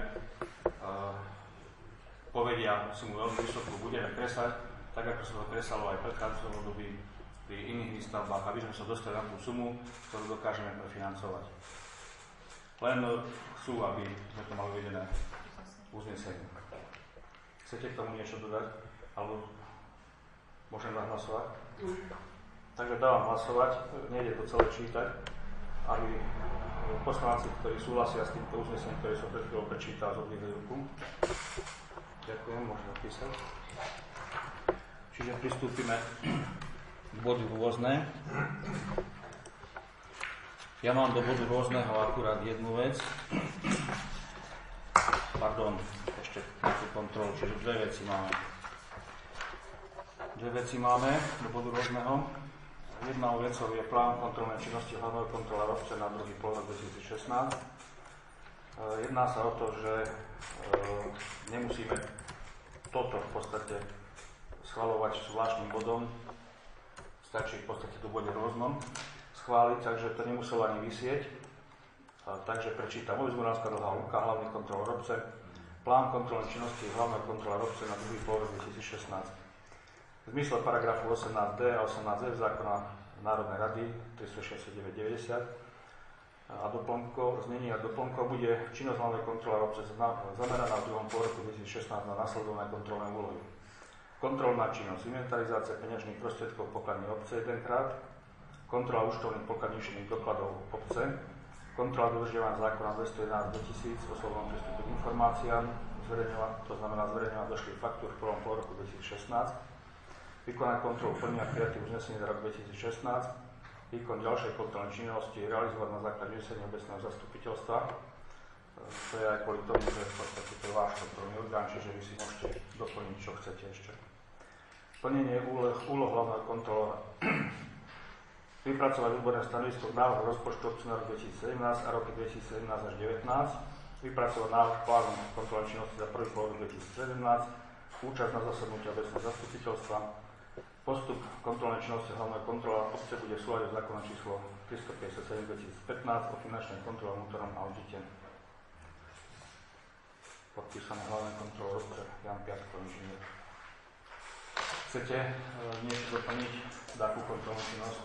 povedia sumu veľmi vysokú, budeme kresať, tak ako sa to kresalo aj predchádzajúcom období pri iných výstavbách, aby sme sa dostali na tú sumu, ktorú dokážeme prefinancovať. Len chcú, aby sme to mali uvedené v uznesení. Chcete k tomu niečo dodať? Alebo môžem vás hlasovať? Takže dávam hlasovať, nejde to celé čítať, aby poslanci, ktorí súhlasia s týmto uznesením, ktoré som pred chvíľou prečítal, zodvihli ruku. Ďakujem, môžem napísať. Čiže Čiže pristúpime k bodu rôzne. Ja mám do bodu rôzneho akurát jednu vec. Pardon, ešte nejakú kontrolu, čiže dve veci máme do bodu rôzneho. Jednou vecou je plán kontrolnej činnosti hlavného kontrola obce na druhý pol rok 2016. Jedná sa o to, že nemusíme toto v podstate schvaľovať zvláštnym bodom, stačí v podstate to bude rôznom schváliť, takže to nemuselo ani vysieť. Takže prečítam: Obecmuránska Dlhá Lúka, hlavný kontrolór obce, plán kontrolnej činnosti hlavného kontrolóra obce na druhý pol rok 2016. V zmysle paragrafu 18d a 18f zákona Národnej rady 369/90 a znení a doplnkov bude činnosť hlavnej kontrolóra obce zameraná v druhom pôroku 2016 na nasledovné kontrolné úlohy. Kontrolná činnosť, inventarizácia peňažných prostriedkov pokladní obce jedenkrát, kontrola účtovných pokladničných dokladov obce, kontrola dodržiavania zákona 211/2000 o slobodnom prístupe k informáciám, to znamená zverejňovať došlých faktúr v prvom pôroku 2016, vykonať kontrolu plnenia prijatých uznesení za rok 2016, výkon ďalšej kontrolnej činnosti realizovať na základe uznesenia obecného zastupiteľstva. To je aj kvôli tomu, že v podstate to je váš kontrolný orgán, čiže vy si môžete doplniť, čo chcete ešte. Plnenie úloh hlavného kontrolóra. Vypracovať odborné stanovisko k návrhu rozpočtu obce na rok 2017 a roky 2017 až 2019. Vypracovať návrh plánu kontrolnej činnosti za prvý pol rok 2017. Účasť na zasadnutí obecného zastupiteľstva. Postup kontrolnej činnosti hlavného kontrola obce bude v súlade s zákonom číslo 357/2015 o finančnej kontrole a vnútornom audite. Podpísané hlavné kontrolór obce Jan Piatko, inžinier. Chcete niečo doplniť? Takú kontrolnú činnosť?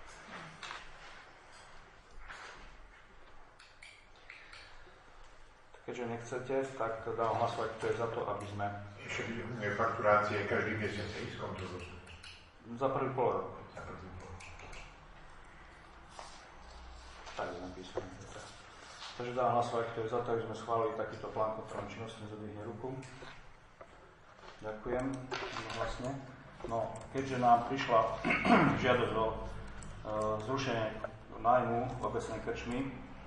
Keďže nechcete, tak dám hlasovať, kto je za to, aby sme... Fakturácie každý mesiac ísť kontrolu. Za prvý pol rok. Tak je napísané. Takže dám hlasovať, kto je za to, aby sme schválili takýto plán kontrolnej činnosti, zadvihne ruku. Ďakujem. Vlastne. No, keďže nám prišla žiadosť o zrušenie nájmu v obecnej krčmy,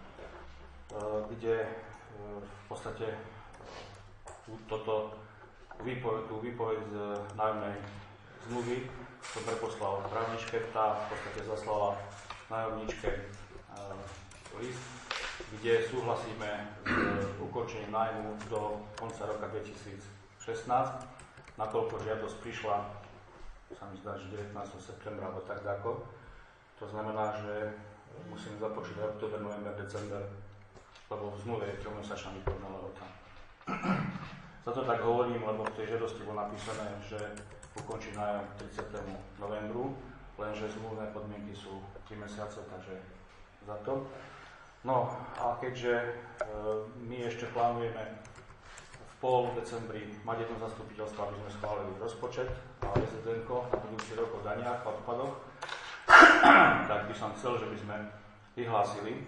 kde v podstate tú výpoveď z nájomnej zmluvy som preposlal právničke, tá v podstate zaslala nájomníčke list, kde súhlasíme s ukončením nájmu do konca roka 2016, nakoľko žiadosť prišla, sa mi zdá, že 19. septembra alebo tak dáko. To znamená, že musím započítať október, november, december, lebo v zmluve je 3-mesačná výpovedná lehota. Za to tak hovorím, lebo v tej žiadosti bolo napísané, že ukončí nájom 30. novembru, lenže zmluvné podmienky sú 3 mesiace, takže za to. No a keďže my ešte plánujeme v pol decembri mať jedno zastupiteľstvo, aby sme schválili rozpočet a SZN-ko na budúci rok o daniach a odpadoch, tak by som chcel, že by sme vyhlásili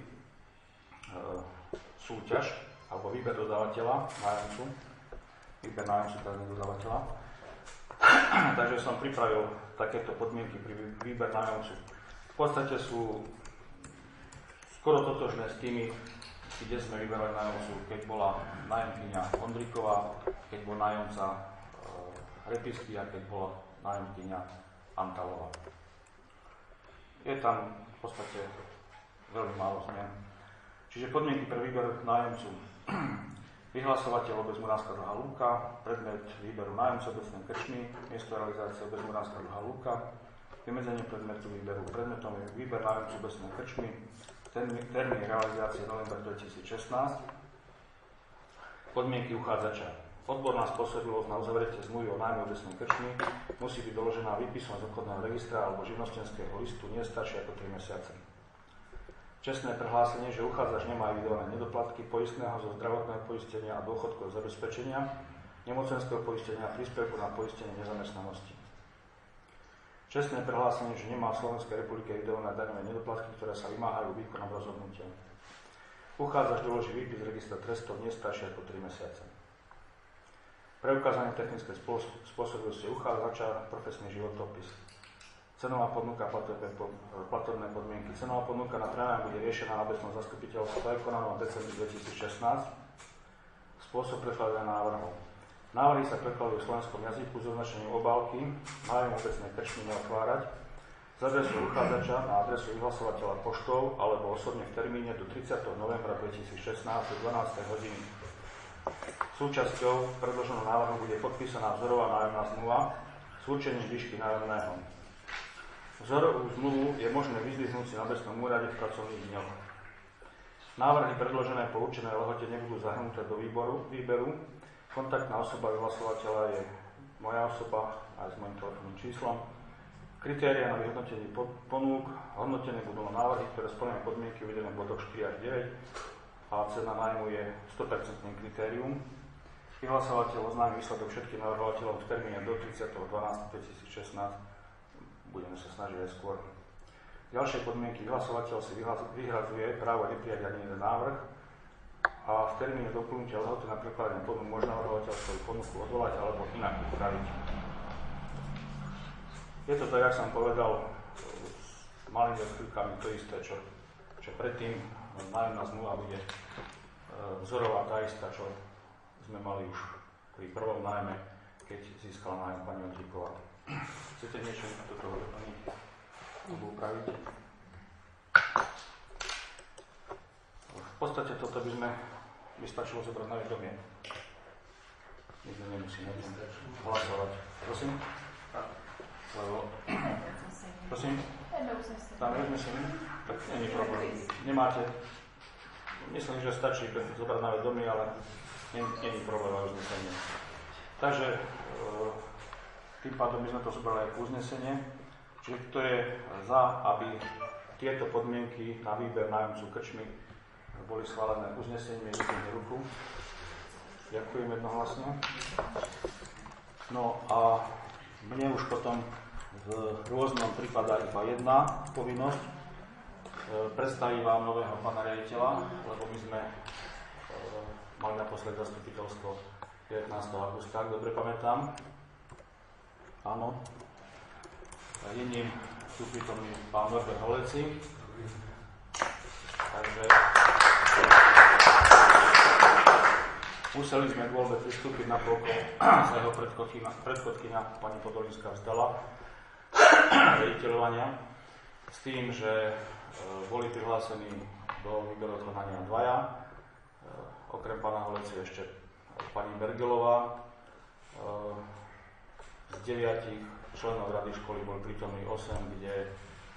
súťaž alebo výber dodávateľa, nájomcu, výber nájomcu, teda dodávateľa. Takže som pripravil takéto podmienky pri výber nájomcu. V podstate sú skoro totožné s tými, kde sme vyberali nájomcu, keď bola nájomkyňa Ondríková, keď bol nájomca Repisky a keď bola nájomkyňa Antalová. Je tam v podstate veľmi málo zmien. Čiže podmienky pre výber nájomcu. Vyhlasovateľ Obecmuránska Dlhá Lúka, predmet výberu nájomcu obecnej krčmy, miesto realizácie Obecmuránska Dlhá Lúka, vymedzenie predmetu výberu, predmetom je výber nájomcu obecnej krčmy, termín realizácie november 2016, podmienky uchádzača. Odborná spôsobilosť na uzavretie zmluvy o nájme obecnej krčmy musí byť doložená výpisom z obchodného registra alebo živnostenského listu nie staršie ako 3 mesiace. Čestné prehlásenie, že uchádzač nemá evidované nedoplatky poistného zo zdravotného poistenia a dôchodkového zabezpečenia, nemocenského poistenia a príspevku na poistenie nezamestnanosti. Čestné prehlásenie, že nemá v Slovenskej republike evidované daňové nedoplatky, ktoré sa vymáhajú výkonom rozhodnutia. Uchádzač doloží výpis z registra trestov nie staršie ako 3 mesiace. preukázanie technickej spôsobilosti uchádzača, profesný životopis. Cenová ponuka, platobné podmienky. Cenová ponuka na prenájom bude riešená na obecnom zastupiteľstve konanom v decembri 2016. Spôsob prekladania návrhov. Návrhy sa prekladajú v slovenskom jazyku s označením obálky, nájom obecnej krčmy neotvárať, z adresu uchádzača na adresu vyhlasovateľa poštou alebo osobne v termíne do 30. novembra 2016 do 12. hodiny. Súčasťou predloženého návrhu bude podpísaná vzorová nájomná zmluva s určením výšky nájomného. Vzorovú zmluvu je možné vyzdvihnúť si na obecnom úrade v pracovných dňoch. Návrhy predložené po určenej lehote nebudú zahrnuté do výberu. Kontaktná osoba vyhlasovateľa je moja osoba aj s mojím telefónnym číslom. Kritéria na vyhodnotenie ponúk. Hodnotené budú návrhy, ktoré splňujú podmienky uvedené v bodoch 4 až 9 a cena nájmu je 100% kritérium. Vyhlasovateľ oznámi výsledok všetkým navrhovateľom v termíne do 30.12.2016. Budeme sa snažiť aj skôr. Ďalšie podmienky. Vyhlasovateľ si vyhradzuje právo neprijať ani jeden návrh a v termíne doplnutia lehoty na prekladanie ponúk môže navrhovateľ svoju ponuku odvolať alebo inak upraviť. Je to tak, jak som povedal, s malými odchýlkami to isté, čo predtým. Nájomná zmluva bude vzorová tá istá, čo sme mali už pri prvom nájme, keď získala nájom pani Ondríková. Chcete niečo do toho doplniť? Alebo upraviť? V podstate toto by stačilo zobrať na vedomie. Nikto nemusíme hlasovať. Prosím? Lebo... Prosím? Tam je uznesenie? Tak nie je problém. Nemáte? Myslím, že stačí zobrať na vedomie, ale nie je problém na uznesenie. Takže tým pádom by sme to zobrali aj k uznesenie. Čiže kto je za, aby tieto podmienky na výber nájomcu krčmy boli schválené uznesením, je vyzvihne ruku. Ďakujem jednohlasne. No a mne už potom v rôznom prípada iba jedna povinnosť. Predstavím vám nového pána riaditeľa, lebo my sme mali naposled zastupiteľstvo 19. augusta, ak dobre pamätám. Áno. Je ním tu prítomný pán Norbert Holeci. Takže museli sme k voľbe pristúpiť, nakoľko sa jeho predchodkyňa pani Podolinská vzdala riaditeľovania s tým, že boli prihlásení do výberového konania dvaja, okrem pána Holeci ešte pani Bergelová. Z 9 členov rady školy boli prítomní 8, kde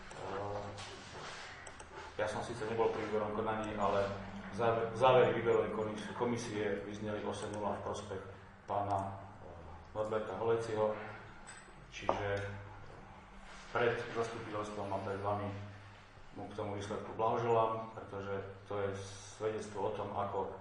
ja som síce nebol pri výberovom konaní, ale závery výberovej komisie vyzneli 8-0 v prospech pána Norberta Holeciho, čiže pred zastupiteľstvom a pred vami mu k tomu výsledku blahoželám, pretože to je svedectvo o tom,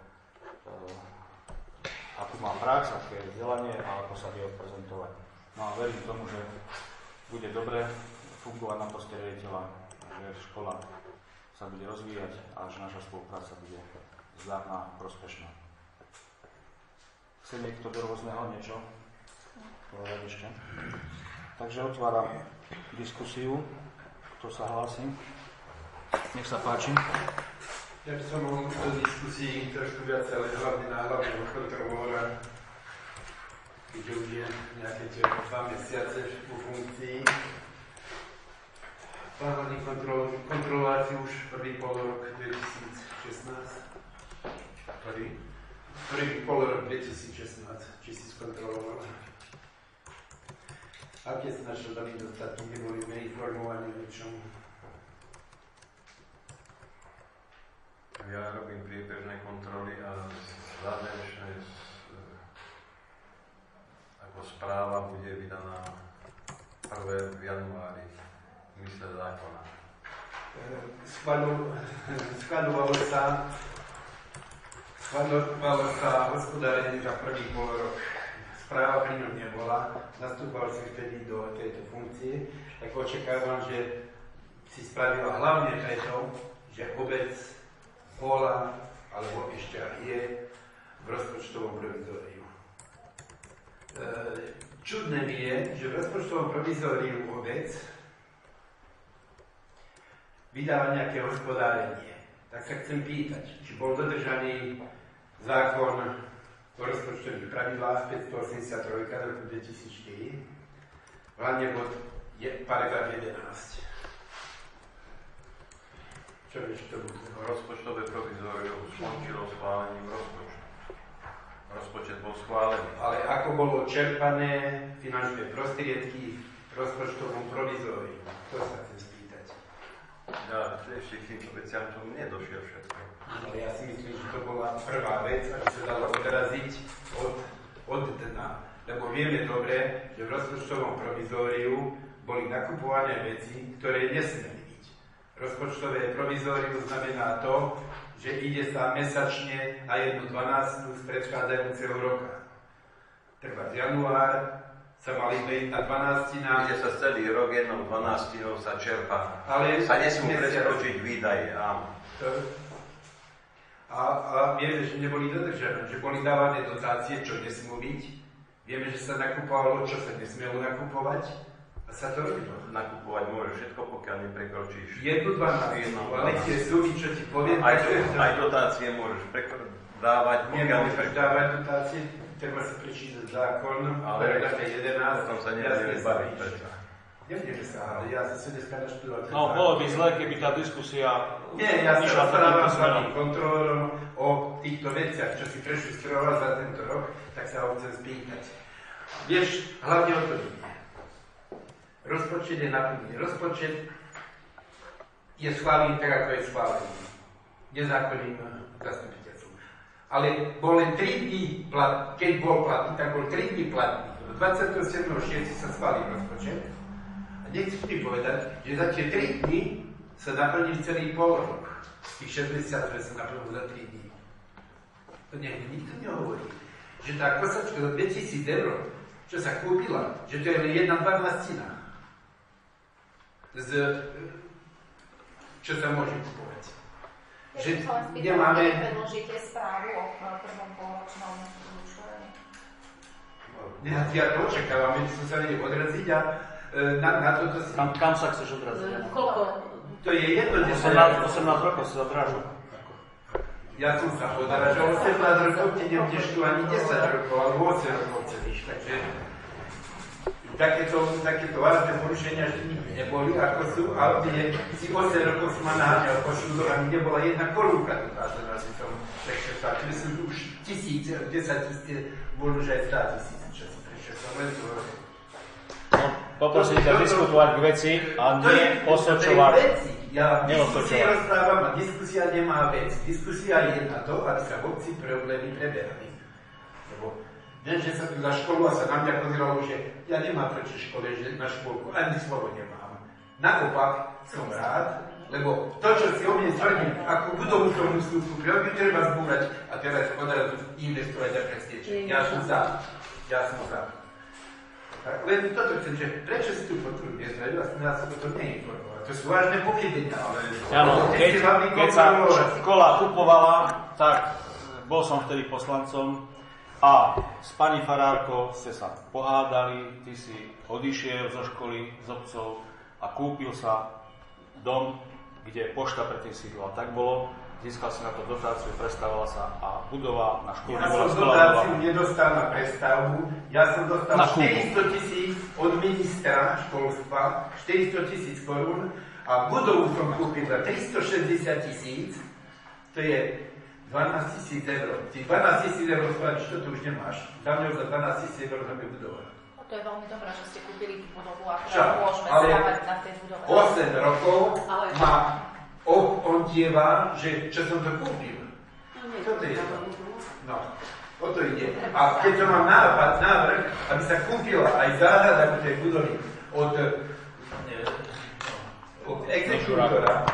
akú má prax, aké je vzdelanie a ako sa vie odprezentovať. No a verím tomu, že bude dobre fungovať na poste riaditeľa, že škola sa bude rozvíjať a že naša spolupráca bude zdárna, prospešná. Chce niekto do rôzneho niečo povedať ešte? Takže otváram diskusiu. Kto sa hlási? Nech sa páči. Ja by som mohol do diskusii trošku viac, ale hlavne na hlavného kontrolóra, keďže už je nejaké 2 mesiace vo funkcii. Pán hlavný kontrolór si už prvý polorok 2016. Prvý polorok 2016, či si skontroloval. Aké sa naše tam nedostatky, neboli sme informovaní o ničom? Ja robím priebežné kontroly a záverečné ako správa bude vydaná 1. januári v mysle zákona. Skladovalo sa hospodárenie za prvý polorok. Správa pri ňom nebola, nastúpal si vtedy do tejto funkcie, tak očakávam, že si spravila hlavne preto, že obec bola, alebo ešte aj je, v rozpočtovom provizóriu. čudné mi je, že v rozpočtovom provizóriu obec vydáva nejaké hospodárenie. Tak sa chcem pýtať, či bol dodržaný zákon o rozpočtových pravidlách 583 z roku 2004, hlavne bod paragraf 11. Čo vieš, to bude? Rozpočtové provizórium skončilo schválením rozpočtu. Rozpočet bol schválený. Ale ako bolo čerpané finančné prostriedky v rozpočtovom provizóriu? To sa chcem spýtať. Ja ešte k týmto veciam som nedošiel všetko. Ale ja si myslím, že to bola prvá vec, aby sa dalo odraziť od dna. Lebo vieme dobre, že v rozpočtovom provizóriu boli nakupované veci, ktoré nesmeli byť. Rozpočtové provizórium znamená to, že ide sa mesačne na 1/12 z predchádzajúceho roka. Treba január sa mali ísť na 12. Ide sa celý rok 1/12 sa čerpa. Ale sa nesmú preskočiť výdaje, áno. A vieme, že neboli dodržané, že boli dávané dotácie, čo nesmú byť. Vieme, že sa nakupovalo, čo sa nesmelo nakupovať. A sa to robilo. Nakupovať môže všetko, pokiaľ neprekročíš 1/12. Ale tie sumy, čo ti poviem... Aj dotácie môžeš dávať, pokiaľ nemôžeš dávať dotácie, treba sa prečítať zákon, ale na 11. Potom sa nebudeme baviť. Nebudeme sa, ale ja zase dneska naštudoval. No, bolo by zle, keby tá diskusia... Nie, ja sa rozprávam s hlavným kontrolorom o týchto veciach, čo si prešustroval za tento rok, tak sa ho chcem spýtať. Vieš, hlavne o to ide. Rozpočet je naplnený. Rozpočet je schválený tak, ako je schválený. Nezákonným zastupiteľstvom. Ale bol len 3 dní platný. Keď bol platný, tak bol 3 dní platný. 27.6. sa schválil rozpočet. A nechcem mi povedať, že za tie 3 dní sa naplní celý pol rok. Tých 60, ktoré sa naplnilo za 3 dní. To nikto nehovorí. Že tá kosačka za 2000 eur, čo sa kúpila, že to je len 1/12. Čo sa môže kupovať. Že nemáme... Predložíte správu o prvom poloročnom zúčtovaní? Ja to očakávam, že som sa vedel odraziť a na toto si... Kam sa chceš odraziť? Koľko? To je jedno, že sa... 18 rokov si odrážal. Ja som sa odrážal, 18 rokov ti nebudeš tu ani 10 rokov, alebo 8 rokov chceš, takže... Takéto vážne porušenia že nikdy neboli, ako sú, ale si 8 rokov som ma naháňal po súdoch a mi nebola jedna korúka dokázaná, že som prešetval. Čiže sú už 1000, 10 000, možno že aj 100 000, čo si prešetval, len to hovorím. No, poprosím ťa diskutovať k veci a nie osočovať. Ja diskusia rozprávam a diskusia nemá vec. Diskusia je na to, aby sa v obci problémy preberali. Že sa tu za školu a sa na mňa pozeralo, že ja nemám prečo škole, že na školku ani slovo nemám. Naopak som rád, lebo to, čo si o mne tvrdím, ako budovu tomu vstúpu, veľmi treba zbúrať a teraz odrazu investovať a presniečiť. Ja som za. Tak, len toto chcem, že prečo si tu potrebujem nezvedel a nás sa toto neinformovať. To sú vážne pochybenia. Áno, keď sa škola kupovala, tak bol som vtedy poslancom, a s pani farárkou ste sa pohádali, ty si odišiel zo školy, z obcov a kúpil sa dom, kde pošta predtým sídla. Tak bolo, získal si na to dotáciu, prestavila sa a budova na školu nebola škola. Ja som dotáciu nedostal na prestavbu, ja som dostal 400 000 od ministra školstva, 400 000 korún a budovu som kúpil za 360 000, to je 12 000 eur. Tých 12 000 eur spravíš, čo tu už nemáš. Za mňa za 12 000 eur za mňa budova. To je veľmi dobré, že ste kúpili tú budovu a teda môžeme stávať na tej budove. 8 rokov ma ontieva, že čo som to kúpil. Toto je to. No, o to ide. A keď som mám návrh, aby sa kúpila aj záhrada do tej budovy od exekútora,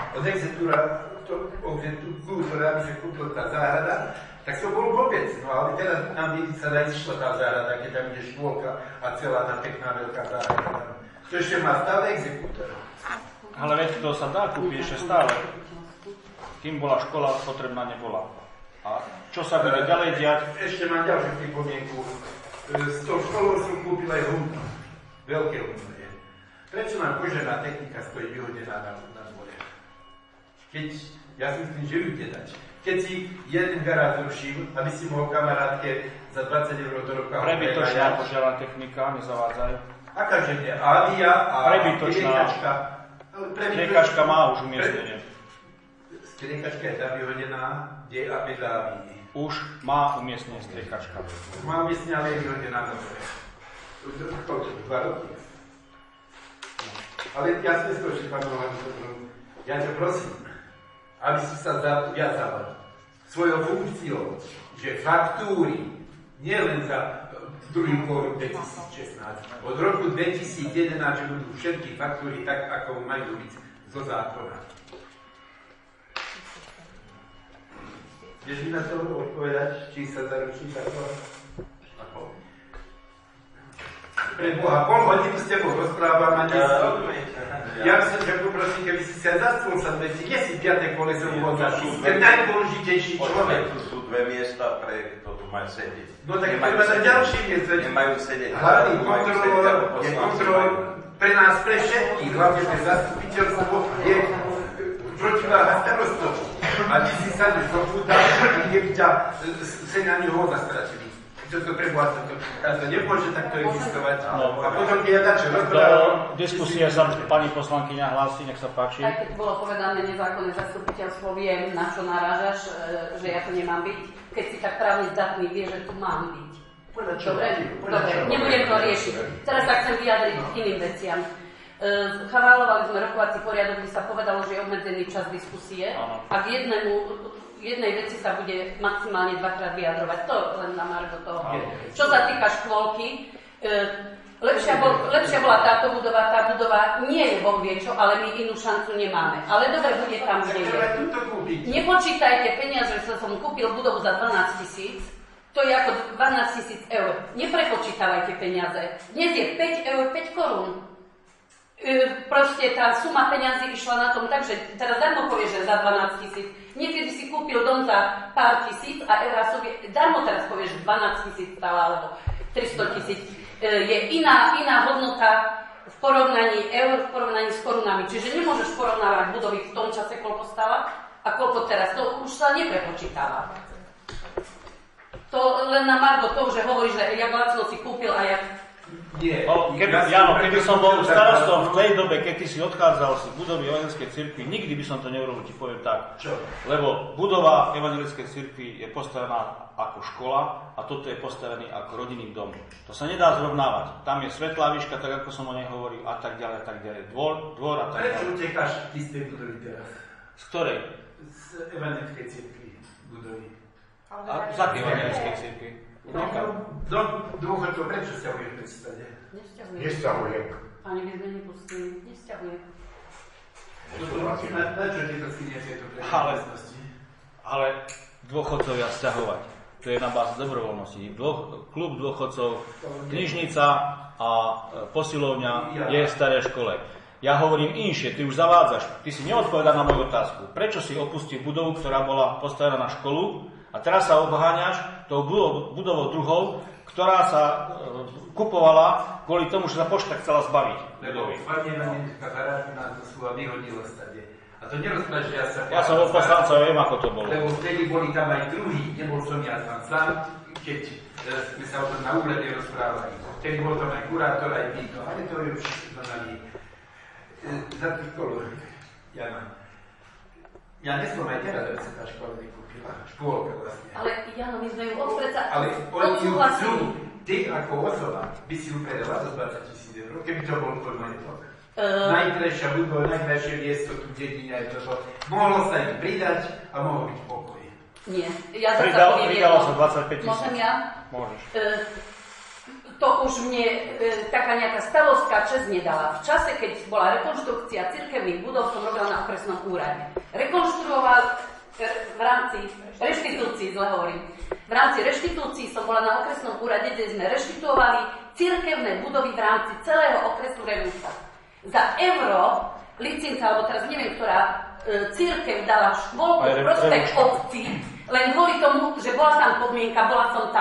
aby sa kúpila tá záhrada, tak som bol vôbec. No ale teraz nám sa zišla tá záhrada, keď tam ide škôlka a celá tá pekná veľká záhrada. To ešte má stále exekútor. Ale veď to sa dá kúpiť ešte stále. Kým bola škola, potrebná nebola. A čo sa bude ďalej diať? Ešte mám ďalšiu pripomienku. S tou školou som kúpil aj humno. Veľké humno je. Prečo nám kožená technika stojí vyhodená na dvore? Keď, ja si myslím, že ju ide dať. Keď si jeden garáž rušil, aby si mohol kamarátke za 20 € do roka... Prebytočná požiarná technika, nezavádzaj. Akáže nie? Avia a striekačka. Striekačka má už umiestnenie. Striekačka je tá vyhodená, kde je APD Avii. Už má umiestnenie striekačka. Má umiestnenie, ale je vyhodená na dvore. 2 roky. Ale ja si neskočím, pán Hovárnu, ja ťa prosím, aby si sa zaviazal svojou funkciou, že faktúry, nielen za druhý pôrok 2016, od roku 2011, že budú všetky faktúry tak, ako majú byť zo zákona. Vieš mi na to odpovedať, či sa zaručí takto? Pre Boha, pol hodinu s tebou rozprávam a ja myslím, že poprosím, keby si sa zastôl sa veci, nie si 5. koleso uvodzaš, ten najdôležitejší človek. Tu sú 2 miesta, pre kto tu majú sedieť. No tak treba na ďalšie miesto. Nemajú sedieť. Hlavný kontrol pre nás, pre všetkých, hlavne pre zastupiteľstvo, je protiváha starostov. A ty si sa nepopútal, a nech ťa se na ňu ho zastratili. Toto preboha, to nemôže takto existovať. No, a potom keď ja dačo rozprávam... Do diskusie sa pani poslankyňa hlási, nech sa páči. Aj keď bolo povedané nezákonné zastupiteľstvo, viem, na čo narážaš, že ja tu nemám byť. Keď si tak právne zdatný, vie, že tu mám byť. Dobre, nebudem to riešiť. Teraz sa chcem vyjadriť k iným veciam. Chválovali sme rokovací poriadok, kde sa povedalo, že je obmedzený čas diskusie. A k jednej veci sa bude maximálne 2-krát vyjadrovať. To len na margo toho. Čo sa týka škôlky, lepšia bola táto budova, tá budova nie je Boh vie čo, ale my inú šancu nemáme. Ale dobre bude tam, kde je. Nepočítajte peniaze, že som kúpil budovu za 12 000, to je ako 12 000 eur. Neprepočítavajte peniaze. Dnes je 5 eur, 5 korún. Proste tá suma peňazí išla na tom tak, že teraz darmo povie, že za 12 000. Niekedy si kúpil dom za pár tisíc a eur sobie darmo teraz povie, že 12 000 stála alebo 300 000. Je iná hodnota v porovnaní eur, v porovnaní s korunami. Čiže nemôžeš porovnávať budovy v tom čase, koľko stála a koľko teraz. To už sa neprepočítava. To len na margo toho, že hovorí, že jak lacno si kúpil a jak... Keby som bol starostom v tej dobe, keď ty si odchádzal z budovy Evangelickej cirkvi, nikdy by som to neurobil, ti poviem tak. Čo? Lebo budova Evangelickej cirkvi je postavená ako škola a toto je postavený ako rodinný dom. To sa nedá zrovnávať. Tam je svetlá výška, tak ako som o nej hovoril, a tak ďalej, a tak ďalej. Dvor a tak ďalej. Prečo utekáš ty z tej budovy teraz? Z ktorej? Z Evangelickej cirkvi budovy. A z akej Evangelickej cirkvi? Do dôchodcov, prečo sťahuješ predstade? Nesťahujem. Pani by sme nepustili. Nesťahujem. Na čo ti to skynie tieto predstavnosti? Ale dôchodcovia sťahovať. To je na báze dobrovoľnosti. Klub dôchodcov, knižnica a posilovňa je v starej škole. Ja hovorím inšie, ty už zavádzaš. Ty si neodpovedal na moju otázku. Prečo si opustil budovu, ktorá bola postavená na školu a teraz sa obháňaš tou budovou druhou, ktorá sa kupovala kvôli tomu, že sa pošta chcela zbaviť. Lebo spadne Evangelička garážka nás doslova vyhodila stade. A to nerozpráš, že ja sa... Ja som bol poslancov, viem, ako to bolo. Lebo vtedy boli tam aj druhí, nebol som ja tam sám, keď sme sa o tom na úrade rozprávali. Vtedy bol tam aj kurátor, aj týto, ale to je už na nie. Za tú školu, Jana. Ja nesom aj teraz, aby sa tá škola nekúpila. Škôlka vlastne. Ale Jano, my sme ju odpredsa... Ale oni ju chcú. Ty ako osoba by si ju predala za 20 000 eur, keby to bol tvoj majetok. Najkrajšia budova, najkrajšie miesto tu v dedine aj toto. Mohlo sa im pridať a mohol byť pokoj. Nie, ja za to poviem Pridalo sa 25 000. Môžem ja? Môžeš. To už mne taká nejaká stavovská česť nedala. V čase, keď bola rekonštrukcia cirkevných budov, som robila na okresnom úrade. Rekonštruoval v rámci reštitúcií, zle hovorím. V rámci reštitúcií som bola na okresnom úrade, kde sme reštituovali cirkevné budovy v rámci celého okresu Revusa. Za euro licenca, alebo teraz neviem, ktorá cirkev dala škôlku v prospech obcí, len kvôli tomu, že bola tam podmienka, bola som tam.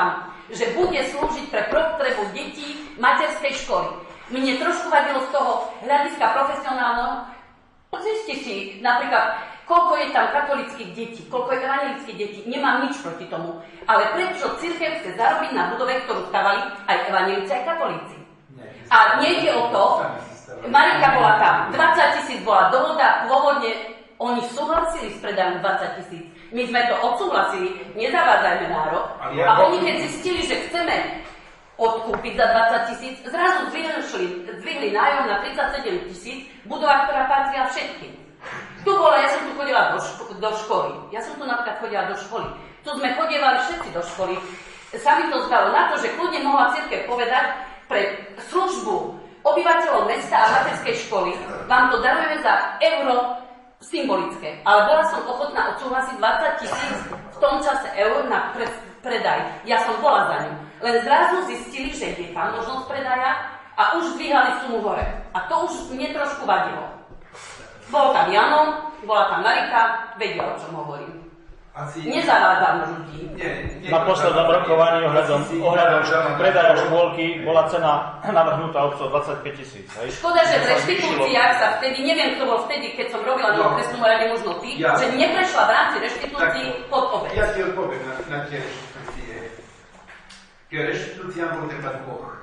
že bude slúžiť pre potrebu detí materskej školy. Mne trošku vadilo z toho hľadiska profesionálneho. Zistite si napríklad, koľko je tam katolických detí, koľko je evanjelických detí. Nemám nič proti tomu. Ale prečo cirkev chce zarobiť na budove, ktorú stavali aj evanjelici, aj katolíci? A nejde o to, Marika bola tam, 20 000 bola dohoda, pôvodne oni súhlasili s predajom 20 000. My sme to odsúhlasili, nezavádzajme nárok. A oni keď zistili, že chceme odkúpiť za 20 000, zrazu zdvihli nájom na 37 000, budova, ktorá patria všetkým. Tu bola, ja som tu chodila do školy. Ja som tu napríklad chodila do školy. Tu sme chodievali všetci do školy. Sa mi to zdalo na to, že kľudne mohla cirkev povedať pre službu obyvateľov mesta a materskej školy vám to darujeme za euro symbolické. Ale bola som ochotná odsúhlasiť 20 000 v tom čase eur na predaj. Ja som bola za ňu. Len zrazu zistili, že je tam možnosť predaja a už zdvíhali sumu hore. A to už mne trošku vadilo. Bol tam Jano, bola tam Marika, vedia, o čom hovorím. Nezavádzam ľudí. Na poslednom rokovaní ohľadom predaja škôlky bola cena navrhnutá obcov 25 000. Škoda, že v reštitúciách sa vtedy, neviem, kto bol vtedy, keď som robila na okresnú rade, možno ty, že neprešla v rámci reštitúcií pod obec. Ja ti odpoviem na tie reštitúcie. Ke reštitúciám bol treba dvoch.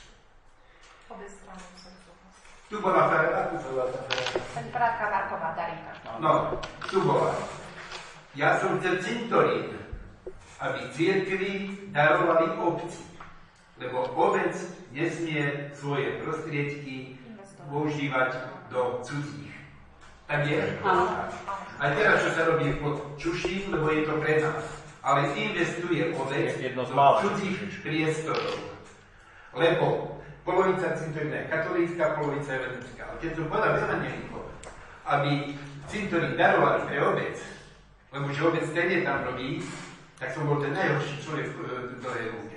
Obe strany som súhlasila. Tu bola Ferrara, tu bola Ferrara. Pani Prátka Marková, Darinka. No, tu bola. Ja som chcel cintorín, aby cirkvi darovali obci, lebo obec nesmie svoje prostriedky používať do cudzích. Tak je? Aj teraz, čo sa robí pod čuším, lebo je to pre nás. Ale investuje obec do cudzích priestorov. Lebo polovica cintorína je katolícka, polovica je evanjelická. Ale keď som povedal evanjelikov, aby cintorín darovali pre obec, lebo že obec stejne tam robí, tak som bol ten najhorší človek v dlhej lúke.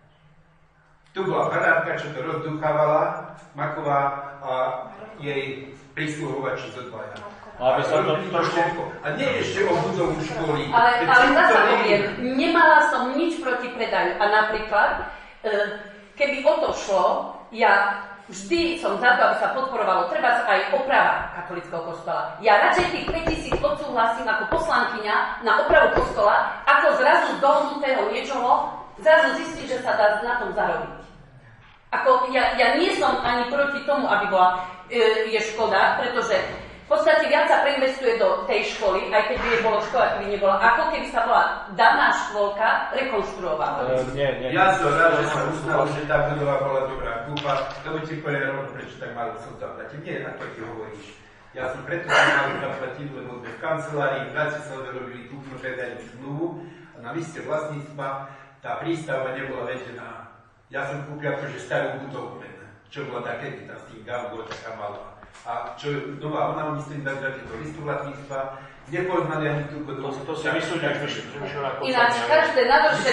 Tu bola farárka, čo to rozduchávala, Maková a jej prísluhovači zo dvaja. Aby sa to trošku... A nie ešte o budovu školy. Ale zase poviem, nemala som nič proti predaju. A napríklad, keby o to šlo, ja vždy som za to, aby sa podporovalo treba aj oprava katolického kostola. Ja radšej tých 5 000 odsúhlasím ako poslankyňa na opravu kostola, ako zrazu z dohodnutého niečoho, zrazu zistiť, že sa dá na tom zarobiť. Ako, ja nie som ani proti tomu, aby bola, je škoda, pretože v podstate viac sa preinvestuje do tej školy, aj keď by bola škola, keby nebola, ako keby sa bola daná škôlka rekonštruovala. Ja som rád, že sa uznalo, že tá budova bola dobrá kúpa, lebo ti poviem rovno, prečo tak málo som tam platil. Nie, ako ti hovoríš. Ja som preto málo tam platil, lebo sme v kancelárii v Bratislave robili kúpno-predajnú zmluvu a na liste vlastníctva tá prístava nebola vedená. Ja som kúpil akože starú budovu, čo bola takedy, tá s tým gambou taká malá. A čo nová, ona myslím dať do listu vlastníctva, nepoznali ani tú budovu. To si vysúďaš, ináč každé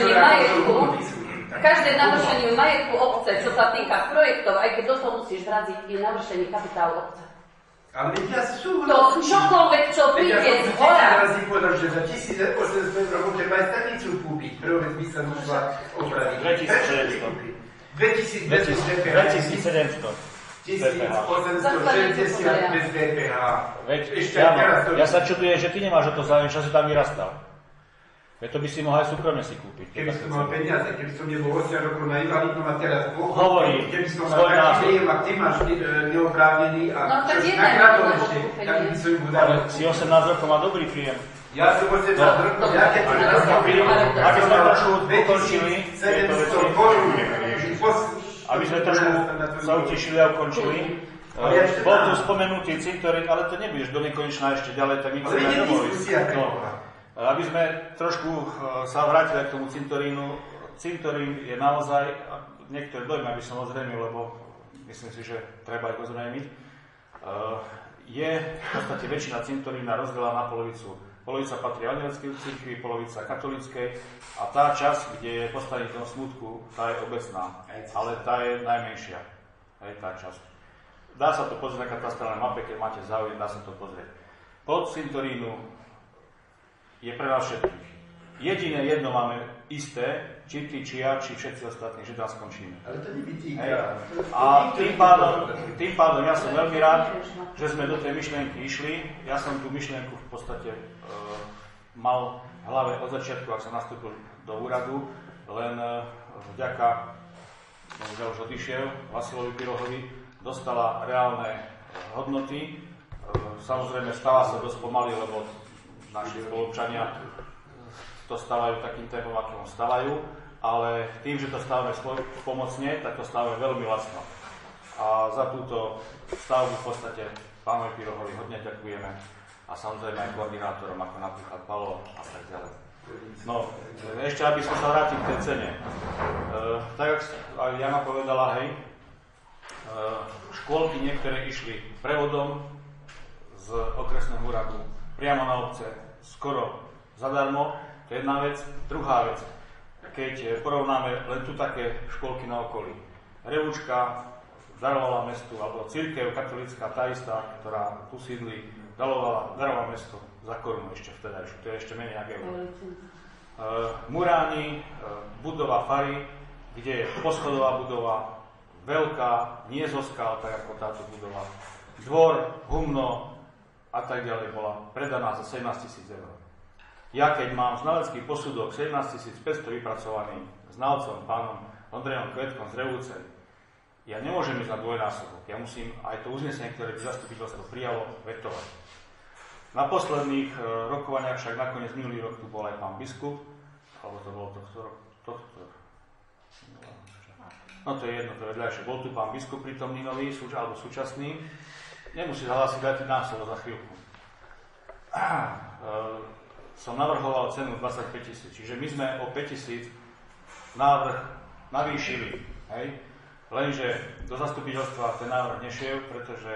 navršenie majetku obce, čo sa týka projektov, aj keď do toho musíš vraziť, je navršenie kapitálu obce. Ale veď ja sú... To čokoľvek, čo príde z hora. Ja som povedal, že za 1800 eur môžem aj stanicu kúpiť. Prvú vec by sa musela opraviť. 2700. 1860 bez DPH. Ja sa čudujem, že ty nemáš o to záujem, čo si tam vyrastal. Veď to by si mohol aj súkromne si kúpiť. Keby som mal peniaze, keby som nebol 8 rokov na invalidnom a teraz hovorím, keby som mal taký príjem, ak ty máš neoprávnený a nakradol ešte, tak by som ju budal. Si 18 rokov má dobrý príjem. Ja som 18 rokov, ja keď som nastal príjem, aby sme trošku ukončili, aby sme trošku sa utišili a ukončili. Bol tu spomenutý cintorín, ale to nebudeš do nekonečna ešte ďalej, tak my chceme domluviť. Aby sme trošku sa vrátili k tomu cintorínu. Cintorín je naozaj, niektoré dojmy, aby som ozrejmil, lebo myslím si, že treba ich ozrejmiť, je v podstate väčšina cintorína rozdelená na polovicu. Polovica patrí evanjelickej cirkvi, polovica katolíckej a tá časť, kde je postavený tom smutku, tá je obecná, ale tá je najmenšia. Hej, tá časť. Dá sa to pozrieť na katastrálnej mape, keď máte záujem, dá sa to pozrieť. Pod cintorínu je pre nás všetkých. jediné jedno máme isté, či ty, či ja, či všetci ostatní, že tam skončíme. Ale to nevytýka. A tým pádom ja som veľmi rád, že sme do tej myšlienky išli. Ja som tú myšlienku v podstate mal v hlave od začiatku, ak som nastúpil do úradu, len vďaka, že už odišiel, Vasilovi Pirohovi, dostala reálne hodnoty. Samozrejme stáva sa dosť pomaly, lebo naši spoluobčania to stávajú takým tempom, akým stávajú, ale tým, že to stávame pomocne, tak to stávame veľmi lacno. A za túto stavbu v podstate pánovi Pirohovi hodne ďakujeme a samozrejme aj koordinátorom, ako napríklad Palo a tak ďalej. No, ešte aby sme sa vrátili k tej cene. Tak, ako Jana povedala, hej, škôlky niektoré išli prevodom z okresného úradu priamo na obce, skoro zadarmo, to je jedna vec. Druhá vec, keď porovnáme len tu také škôlky na okolí. Revúčka darovala mestu, alebo cirkev katolická, tá istá, ktorá tu sídli, darovala mesto za korunu ešte vtedajšiu, to je ešte menej ako euro. Muráni, budova fary, kde je poschodová budova, veľká, nie zo skal, tak ako táto budova. Dvor, humno a tak ďalej bola predaná za 17 000 eur. Ja keď mám znalecký posudok 17 500 vypracovaný znalcom, pánom Ondrejom Kvetkom z Revúce, ja nemôžem ísť na dvojnásobok. Ja musím aj to uznesenie, ktoré by zastupiteľstvo prijalo, vetovať. Na posledných rokovaniach však nakoniec minulý rok tu bol aj pán biskup, alebo to bolo tohto no to je jedno, to je vedľajšie. Bol tu pán biskup prítomný nový, alebo súčasný. Nemusí zahlásiť, dajte nám slovo za chvíľku. Som navrhoval cenu 25 000, čiže my sme o 5 000 návrh navýšili, hej? Lenže do zastupiteľstva ten návrh nešiel, pretože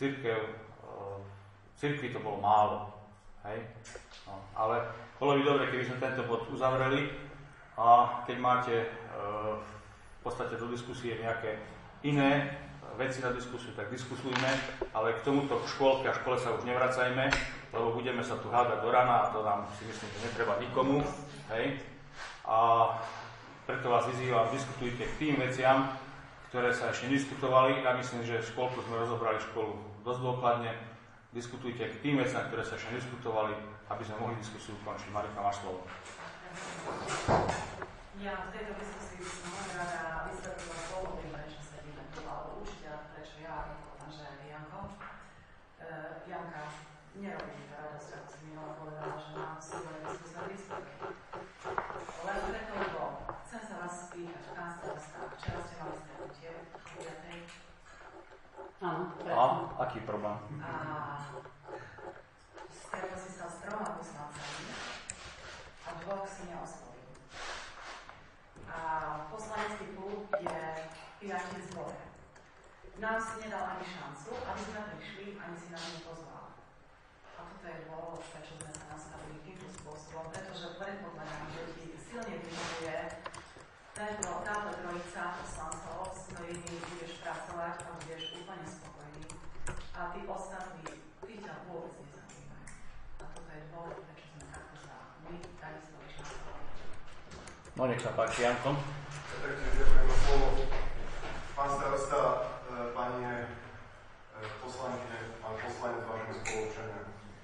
cirkvi to bolo málo, hej? No, ale bolo by dobre, keby sme tento bod uzavreli a keď máte v podstate do diskusie nejaké iné veci na diskusiu, tak diskusujme, ale k tomuto škôlke a škole sa už nevracajme, lebo budeme sa tu hádať do rana a to nám si myslím, že netreba nikomu. Hej? A preto vás vyzývam, diskutujte k tým veciam, ktoré sa ešte nediskutovali. Ja myslím, že škôlku sme rozobrali školu dosť dôkladne. Diskutujte k tým veciam, ktoré sa ešte nediskutovali, aby sme mohli diskusiu ukončiť. Marika, máš slovo. Ja v tejto diskusii by som veľmi rada vysvetlila dôvody, prečo sedíme tu, alebo určite prečo ja, že Janko. Janka, nerobí mi to radosť, ako si mi povedala, že mám svoje diskusie výsledky. Len preto, lebo chcem sa vás spýtať, pán starosta, včera ste mali stretnutie o 9:00. Áno. A aký problém? A stretol si sa s 3 poslancami a 2 si neoslovil. A poslanecký klub je 5 zbore. Nám si nedal ani šancu, aby sme prišli, ani si nás nepozval. A toto je dôvod, prečo sme sa nastavili týmto spôsobom, pretože predpokladám, že ti silne vyžaduje táto trojica poslancov, s ktorými budeš pracovať a budeš úplne spokojný. A tí ostatní, tí ťa vôbec nezaujímajú. A toto je dôvod, prečo sme takto sa my takisto vyšli. No nech sa páči, Janko. Pekne ďakujem za slovo. Pán starosta, pani poslankyne, pán poslanec, vážení spoluobčania.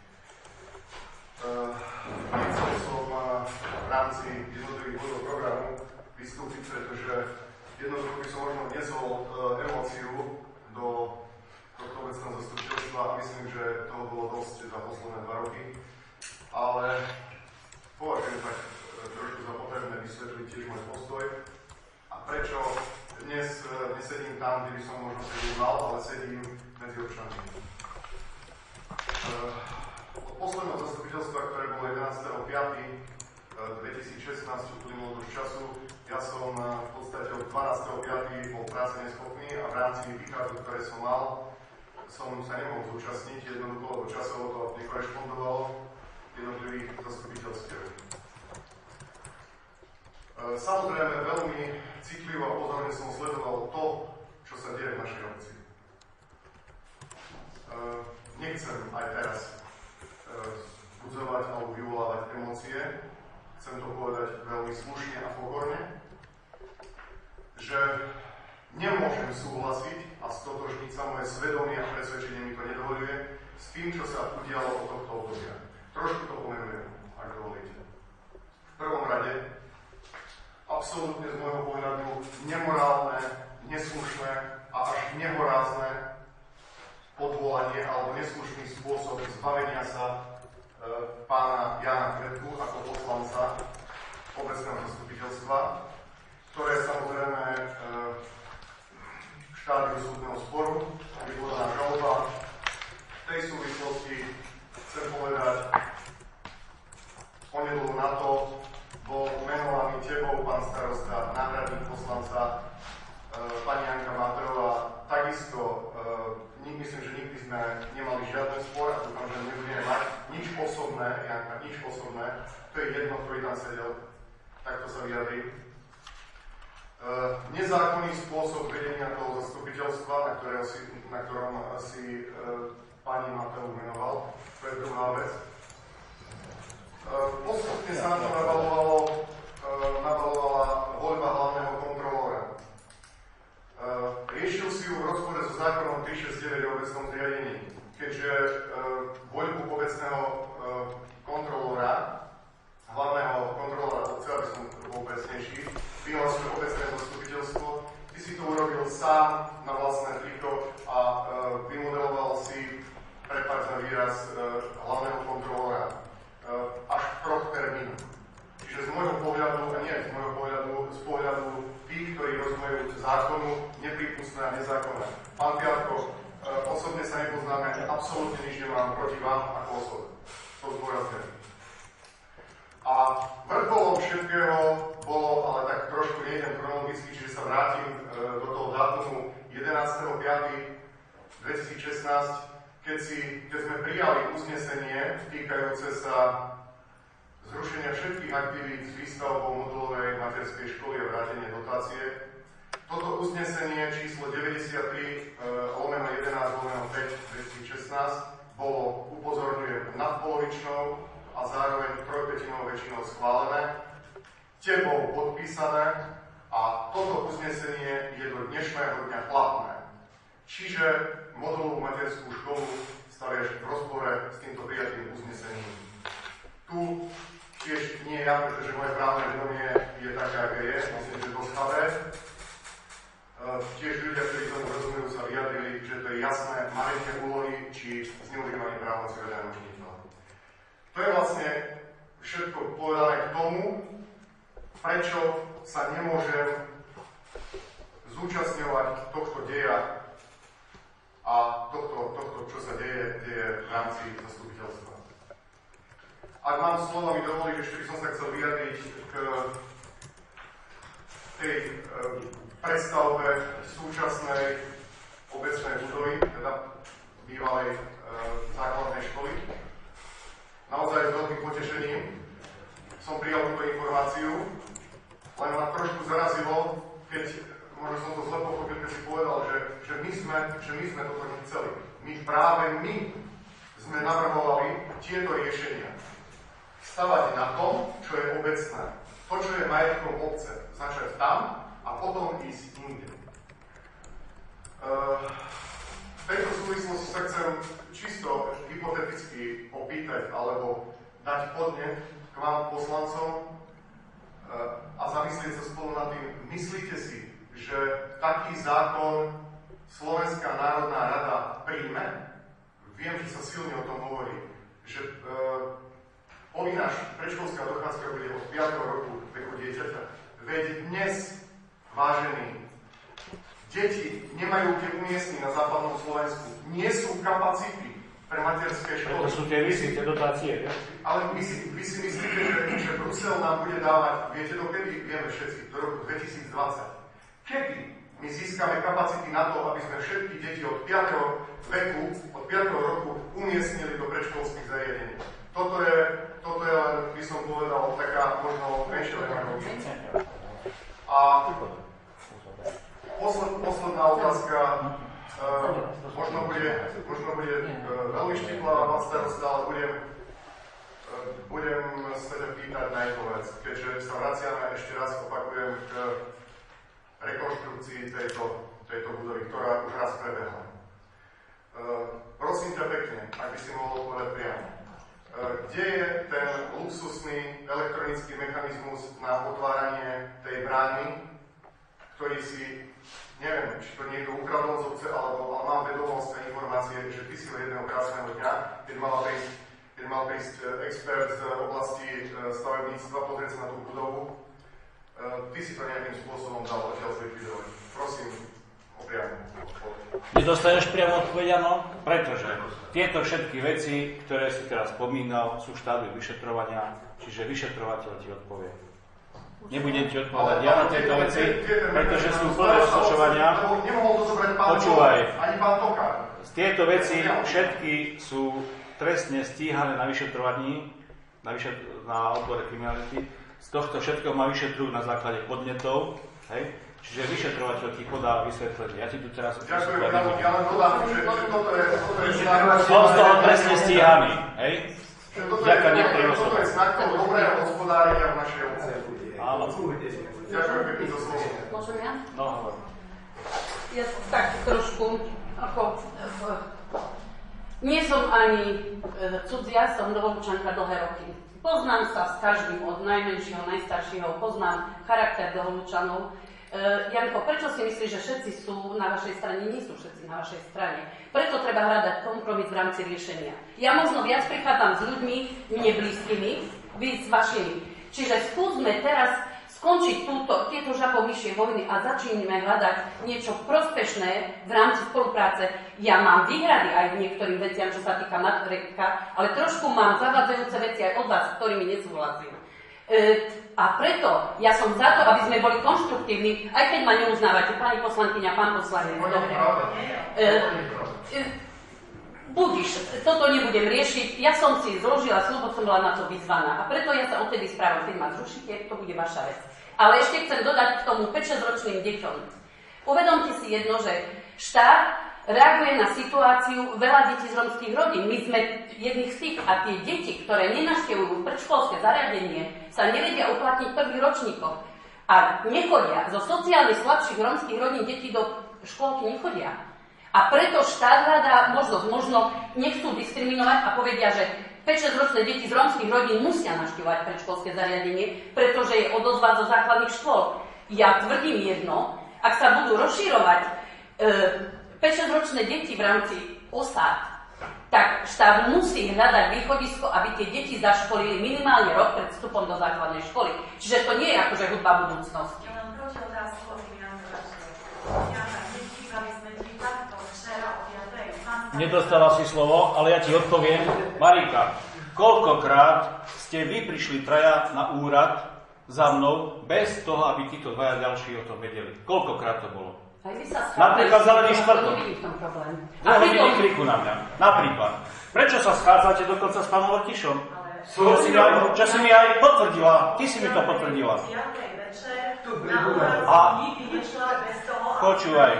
Nechcel som v rámci jednotlivých bodov programu vystúpiť, pretože jednoducho by som možno vniesol emóciu do tohto obecného zastupiteľstva a myslím, že toho bolo dosť za posledné 2 roky. Ale považujem tak trošku za potrebné vysvetliť tiež môj postoj a prečo dnes nesedím tam, kde by som možno sedieť mal, ale sedím medzi občanmi. Od posledného zastupiteľstva, ktoré bolo 11.5.2016, uplynulo dosť času, ja som v podstate od 12.5. bol práce neschopný a v rámci výkazov, ktoré som mal, som sa nemohol zúčastniť, jednoducho, lebo časovo to nekorešpondovalo jednotlivých zastupiteľstiev. Samozrejme, veľmi citlivo a pozorne som sledoval to, čo sa deje v našej obci. Nechcem aj teraz vzbudzovať alebo vyvolávať emócie. chcem to povedať veľmi slušne a pokorne, že nemôžem súhlasiť a stotožniť sa, moje svedomie a presvedčenie mi to nedovoľuje, s tým, čo sa udialo od tohto obdobia. Trošku to pomenujem, ak dovolíte. V prvom rade, absolútne z môjho pohľadu nemorálne, neslušné a až nehorázne odvolanie alebo neslušný spôsob zbavenia sa pána Jána Kvetku ako poslanca obecného zastupiteľstva, ktoré samozrejme v štádiu súdneho sporu je podaná žaloba. V tej súvislosti chcem povedať, onedlho na to bol menovaný tebou, pán starosta, náhradník poslanca pani Janka Mateová. Takisto myslím, že nikdy sme nemali žiadny spor a dúfam, že nebudeme mať nič osobné, Janka, nič osobné. To je jedno, ktorý tam sedel, takto sa vyjadrím. Nezákonný spôsob vedenia toho zastupiteľstva, na ktorom si pani Mateu menoval, to je druhá vec. Postupne sa na to navalovala voľba hlavného kontrolóra. Riešil si ju v rozpore so zákonom 369 o obecnom zriadení, keďže voľbu obecného kontrolóra, hlavného kontrolóra obce, aby som bol presnejší, vyhlásil obecné zastupiteľstvo, ty si to urobil sám na vlastné triko a vymodeloval si, prepáč za výraz, hlavného kontrolóra až v troch termínoch. Čiže z môjho pohľadu, a nie z môjho pohľadu, z pohľadu tých, ktorí rozumejú zákonu, neprípustné a nezákonné. Pán Piatko, osobne sa nepoznáme, absolútne nič nemám proti vám ako osobe. To zdôrazňujem. A vrcholom všetkého bolo, ale tak trošku nejdem chronologicky, čiže sa vrátim do toho dátumu 11.5.2016, keď sme prijali uznesenie týkajúce sa zrušenia všetkých aktivít s výstavbou modulovej materskej školy a vrátenie dotácie. Toto uznesenie číslo 93/11/5/2016 bolo, upozorňujem, nadpolovičnou a zároveň trojpätinovou väčšinou schválené, tebou podpísané a toto uznesenie je do dnešného dňa platné. Čiže modulovú materskú školu staviaš v rozpore s týmto prijatým uznesením. Tu tiež nie ja, pretože moje právne vedomie je také, aké je, myslím, že dosť chabé. Tiež ľudia, ktorí tomu rozumujú, sa vyjadrili, že to je jasné marenie úlohy či zneužívanie právomoci verejného činiteľa. To je vlastne všetko povedané k tomu, prečo sa nemôžem zúčastňovať tohto deja a tohto, čo sa deje v rámci zastupiteľstva. Ak mám slovo, mi dovolí, ešte by som sa chcel vyjadriť k tej prestavbe súčasnej obecnej budovy, teda bývalej základnej školy. Naozaj s veľkým potešením som prijal túto informáciu, len ma trošku zarazilo, keď, možno som to zle pochopil, keď si povedal, že my sme toto nechceli. Práve my sme navrhovali tieto riešenia. Stavať na tom, čo je obecné. To, čo je majetkom obce. Začať tam a potom ísť inde. V tejto súvislosti sa chcem čisto hypoteticky opýtať alebo dať podnet k vám poslancom a zamyslieť sa spolu nad tým. Myslíte si, že taký zákon Slovenská národná rada príjme? Viem, že sa silne o tom hovorí, že povinná predškolská dochádzka bude od 5. roku veku dieťaťa. Veď dnes, vážení, deti nemajú kde umiestniť na západnom Slovensku. Nie sú kapacity pre materské školy. To sú tie dotácie, ne? Ale vy si myslíte, že Brusel nám bude dávať, viete dokedy? Vieme všetci, do roku 2020. Kedy my získame kapacity na to, aby sme všetky deti od 5. veku, od 5. roku umiestnili do predškolských zariadení? Toto je len, by som povedal, taká možno menšia demagogia. A posledná otázka, možno bude veľmi štiplá, pán starosta, ale budem Budem sa teda pýtať na jednu vec, keďže sa vraciame, ešte raz opakujem, k rekonštrukcii tejto budovy, ktorá už raz prebehla. Prosím ťa pekne, ak by si mohol povedať priamo, kde je ten luxusný elektronický mechanizmus na otváranie tej brány, ktorý si, neviem, či to niekto ukradol z obce, ale mám vedomosť a informácie, že ty si jedného krásneho dňa, keď mal prísť expert z oblasti stavebníctva, pozrieť sa na tú budovu, ty si to nejakým spôsobom dal odtiaľ zlikvidovať. Prosím o priamu odpoveď. Nedostaneš priamo odpoveď, áno? Pretože tieto všetky veci, ktoré si teraz spomínal, sú v štádiu vyšetrovania, čiže vyšetrovateľ ti odpovie. Nebudem ti odpovedať ja na tieto veci, pretože sú plné rozpočovania. Počúvaj, tieto veci všetky sú trestne stíhané na vyšetrovaní, na odbore kriminality. Z tohto všetkého ma vyšetrujú na základe podnetov, hej? Čiže vyšetrovateľ ti podá vysvetlenie. Ja ti tu teraz... Ďakujem, ja len dodám, že toto je... Som z toho trestne stíhaný, hej? Toto je znak toho dobrého hospodárenia v našej obci. Áno. Ďakujem pekne za slovo. Môžem ja? No, hovor. Ja tak trošku, nie som ani cudzia, som Dlholučanka dlhé roky. Poznám sa s každým, od najmenšieho, najstaršieho, poznám charakter Dlholučanov. Janko, prečo si myslíš, že všetci sú na vašej strane? Nie sú všetci na vašej strane. Preto treba hľadať kompromis v rámci riešenia. Ja možno viac prichádzam s ľuďmi, mne blízkymi, vy s vašimi. Čiže skúsme teraz skončiť tieto žabomyšie vojny a začínime hľadať niečo prospešné v rámci spolupráce. Ja mám výhrady aj v niektorým veciam, čo sa týka Matreka, ale trošku mám zavádzajúce veci aj od vás, s ktorými nesúhlasím. A preto ja som za to, aby sme boli konštruktívni, aj keď ma neuznávate, pani poslankyňa, pán poslanec. Budiš, toto nebudem riešiť. Ja som si zložila sľub, som bola na to vyzvaná. A preto ja sa odtedy správam, keď ma zrušíte, to bude vaša vec. Ale ešte chcem dodať k tomu 5-6 ročným deťom. Uvedomte si jedno, že štát reaguje na situáciu veľa detí z romských rodín. My sme jedných z tých a tie deti, ktoré nenavštevujú predškolské zariadenie, sa nevedia uplatniť v prvých ročníkoch. A nechodia. Zo sociálne slabších romských rodín deti do škôlky nechodia. A preto štát hľadá možno nechcú diskriminovať a povedia, že 5-6 ročné deti z romských rodín musia navštevovať predškolské zariadenie, pretože je odozva zo základných škôl. Ja tvrdím jedno, ak sa budú rozširovať 5-6 ročné deti v rámci osád, tak štát musí hľadať východisko, aby tie deti zaškolili minimálne rok pred vstupom do základnej školy. Čiže to nie je akože hudba budúcnosti. Ja len proti otázku, Nedostala si slovo, ale ja ti odpoviem. Marika, koľkokrát ste vy prišli traja na úrad za mnou bez toho, aby títo dvaja ďalší o tom vedeli? Koľkokrát to bolo? Napríklad Zelený štvrtok. 2 hodiny kriku na mňa. Napríklad. Prečo sa schádzate dokonca s pánom Ortišom? Čo si mi aj potvrdila. Ty si mi to potvrdila. A počúvaj.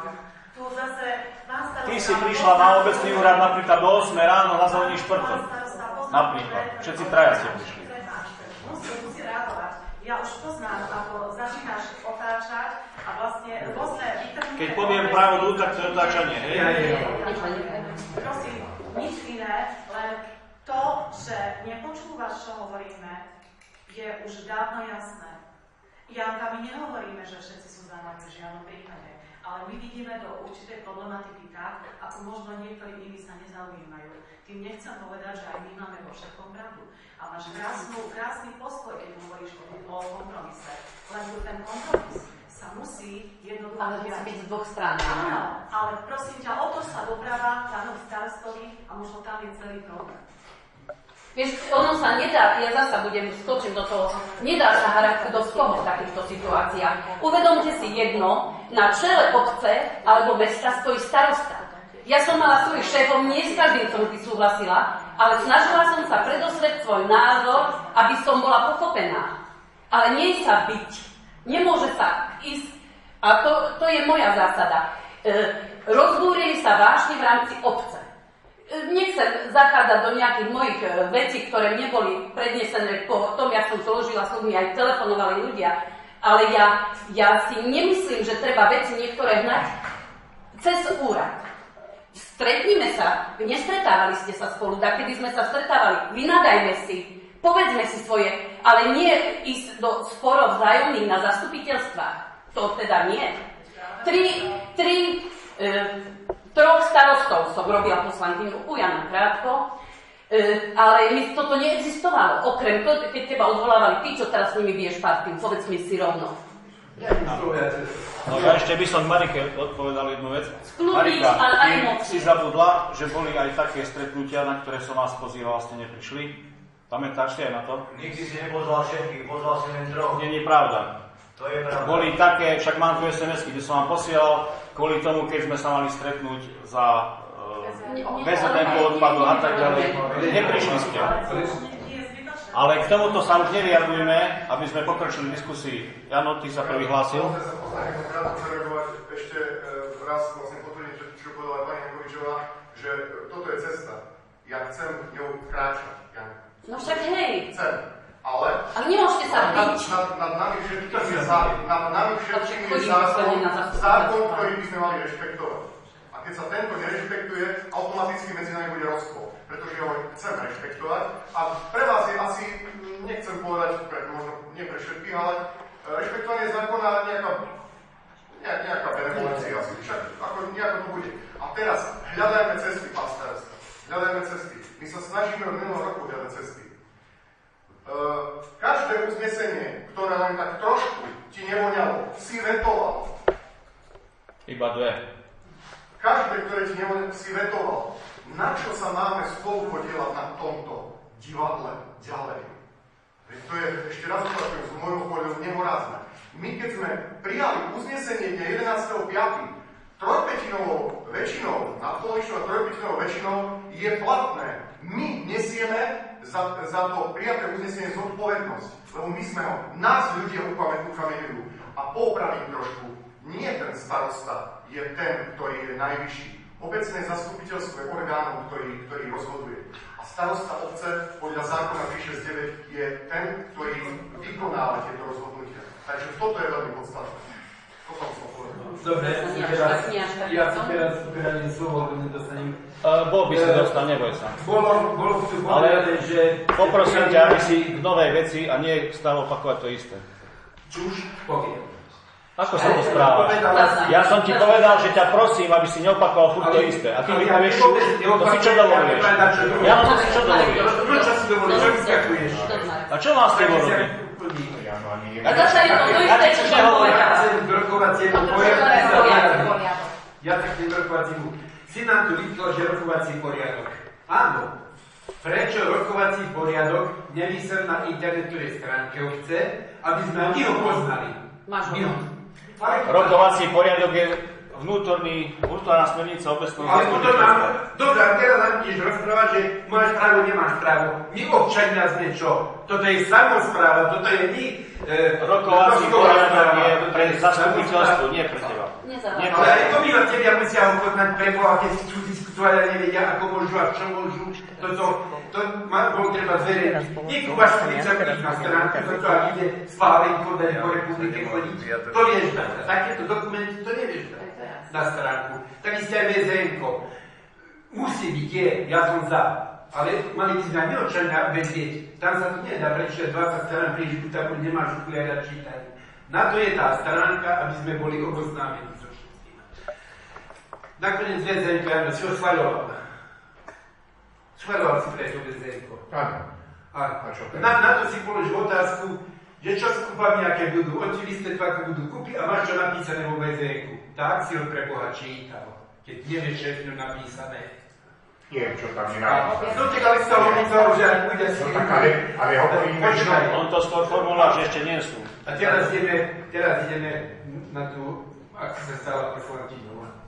Ty si prišla na obecný úrad napríklad do 8 ráno na Zelený štvrtok. Napríklad. Všetci traja ste prišli. Musí reagovať. Ja už poznám, ako začínaš otáčať a vlastne rôzne výtrhnuté... Keď poviem pravdu, tak to je otáčanie, hej? Prosím, nič iné, len to, že nepočúvaš, čo hovoríme, je už dávno jasné. Janka, my nehovoríme, že všetci sú za nami v žiadnom prípade, ale my vidíme do určitej problematiky tak, ako možno niektorí iní sa nezaujímajú. Tým nechcem povedať, že aj my máme vo všetkom pravdu. A máš krásny postoj, keď hovoríš o kompromise. Len ten kompromis sa musí jednoducho... Ale musí byť z dvoch strán. Áno, ale prosím ťa, o to sa doprava pánovi starostovi a možno tam je celý problém. Vieš, ono sa nedá, ja zasa skočím do toho, nedá sa hrať do toho v takýchto situáciách. Uvedomte si jedno, na čele obce alebo mesta stojí starosta. Ja som mala svojich šéfom, nie s každým som vždy súhlasila, ale snažila som sa predostrieť svoj názor, aby som bola pochopená. Ale nie sa byť. Nemôže sa ísť. A to je moja zásada. Rozbúrili sa vášne v rámci obce. Nechcem zachádzať do nejakých mojich vecí, ktoré mne boli prednesené po tom, jak som zložila súd, mi aj telefonovali ľudia, ale ja si nemyslím, že treba veci niektoré hnať cez úrad. Stretnime sa, nestretávali ste sa spolu, kedy sme sa stretávali, vynadajme si, povedzme si svoje, ale nie ísť do sporov vzájomných na zastupiteľstvách. To teda nie. Troch starostov som robila poslankyňu, u Jana krátko, ale toto neexistovalo. Okrem toho, keď teba odvolávali, ty, čo teraz s nimi biješ partiu, povedz mi si rovno. No ja ešte by som Marike odpovedal jednu vec. Marika, ty si zabudla, že boli aj také stretnutia, na ktoré som vás pozýval, ste neprišli. Pamätáš si aj na to? Nikdy si nepozval všetkých, pozval si len troch. Nie je pravda. To je pravda. Boli také, však mám tu SMS-ky, kde som vám posielal, kvôli tomu, keď sme sa mali stretnúť za VZN odpadu a tak ďalej. Neprišli ste. Ale k tomuto sa už nevyjadrujme, aby sme pokročili v diskusii. Jano, ty sa prvý hlásil. Krátko zareagovať ešte raz vlastne potvrdiť, čo povedala pani Jankovičová, že toto je cesta. Ja chcem ňou kráčať. No však hej. Chcem. Ale nemôžete sa byť. Nad nami všetkými je zákon, ktorý by sme mali rešpektovať. A keď sa tento nerešpektuje, automaticky medzi nami bude rozkol. Pretože ho chcem rešpektovať. A pre vás je asi, nechcem povedať, možno nie pre všetkých, ale rešpektovanie zákona nejaká benevolencia asi. Však ako nejako to bude. A teraz hľadajme cesty, pán starosta. Hľadajme cesty. My sa snažíme od minulého roku hľadať cesty. Každé uznesenie, ktoré len tak trošku ti nevoňalo, si vetoval. Iba dve. Každé, ktoré ti nevoňalo, si vetoval. Na čo sa máme spolu podielať na tomto divadle ďalej? To je, ešte raz opakujem, z môjho pohľadu nemorázne. My keď sme prijali uznesenie dňa 11.5., trojpätinovou väčšinou, nadpolovičnou a trojpätinovou väčšinou je platné. My nesieme za to prijaté uznesenie zodpovednosť, lebo my sme ho, nás ľudia ukameňujú. A popravím trošku, nie ten starosta je ten, ktorý je najvyšší. Obecné zastupiteľstvo je orgánom, ktorý rozhoduje. A starosta obce podľa zákona 369 je ten, ktorý vykonáva tieto rozhodnutia. Takže toto je veľmi podstatné. To som chcel povedať. Dobre, ja si teraz uberali slovo, nedostanem. Bol by si dostal, neboj sa. Bolo tu povedané, že... Poprosím ťa, aby si k novej veci a nie stále opakovať to isté. Čuž poviem. Ako sa to správa? Ja som ti povedal, že ťa prosím, aby si neopakoval furt to isté. A ty mi povieš, to si čo dovoluješ? Ja mám to si čo dovoluješ? Čo si dovoluješ? Čo vyskakuješ? A čo mám s tebou robiť? A zase je to isté, čo som povedal. Ja tak chcem rokovaciemu. Si nám tu vytkol, že rokovací poriadok. Áno. Prečo rokovací poriadok nevysel na internetovej stránke obce, aby sme my ho poznali? Máš ho. Rokovací poriadok je vnútorná smernica obecného zastupiteľstva. Dobre, a teraz nám ideš rozprávať, že máš právo, nemáš právo. My občania sme čo? Toto je samospráva, toto je my... Rokovací poriadok je pre zastupiteľstvo, nie pre teba. Ale aj obyvateľia musia ho poznať pre Boha, keď chcú diskutovať a nevedia, ako môžu a čo môžu. To bolo treba zverejniť. Niekto máš prísakných na stránku, toto ak ide spálenko dať po republike chodiť. To vieš dať. A takéto dokumenty to nevieš dať na stránku. Tak isté aj VZN-ko. Musí byť, ja som za. Ale mali by sme aj neobčania vedieť. Tam sa to nedá prečítať 20 strán príliš, tak nemáš okuliare a čítať. Na to je tá stránka, aby sme boli oboznámení so všetkým. Nakoniec VZN-ko, Jano, si ho schvaľoval. Schvaľoval si preto VZN-ko. Áno. Na to si položil otázku, že čo skúpami, aké budú, očivistetva, ako budú kúpiť a máš čo napísané vo VZN-ku. Tak si ho pre Boha čítal, keď nevieš všetko napísané. Je, čo tam je napísané. No tak ale sa hovoril, že aj bude si... No tak ale hovoríme, že... On to skôr formulá, že ešte nie sú. A teraz ideme na tú, ak sa stala poslankyňou.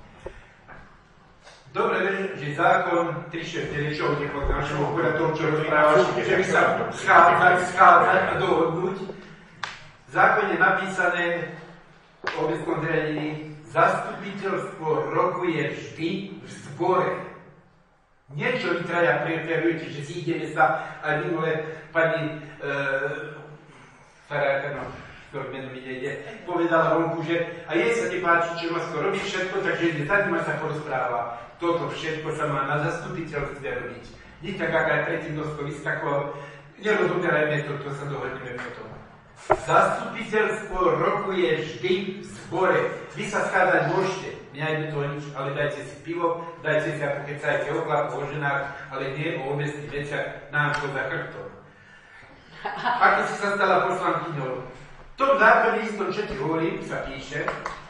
Dobre, že zákon 369, čo nepoznáš, že podľa toho, čo rozprávaš, že by sa schádzať a dohodnúť. V zákone napísané o obecnom zriadení, zastupiteľstvo rokuje vždy v zbore. Niečo vy traja preferujete, že si ideme sa aj minule pani Farárka, no, skoro meno mi nejde, povedala vonku, že a jej sa nepáči, čo Nosko robí všetko, takže ide za ním sa porozpráva. Toto všetko sa má na zastupiteľstve robiť. Nie tak, ako aj predtým Nosko vyskakoval. Nerozoberajme to sa dohodneme potom. Zastupiteľstvo rokuje vždy v zbore. Vy sa schádzať môžete, mňa je to nič, ale dajte si pivo, dajte si a pokecajte o chlapu, o ženách, ale nie o obecných veciach nám to za chrbtom. Ako si sa stala poslankyňou? V tom zákone istom, čo ti hovorím, sa píše,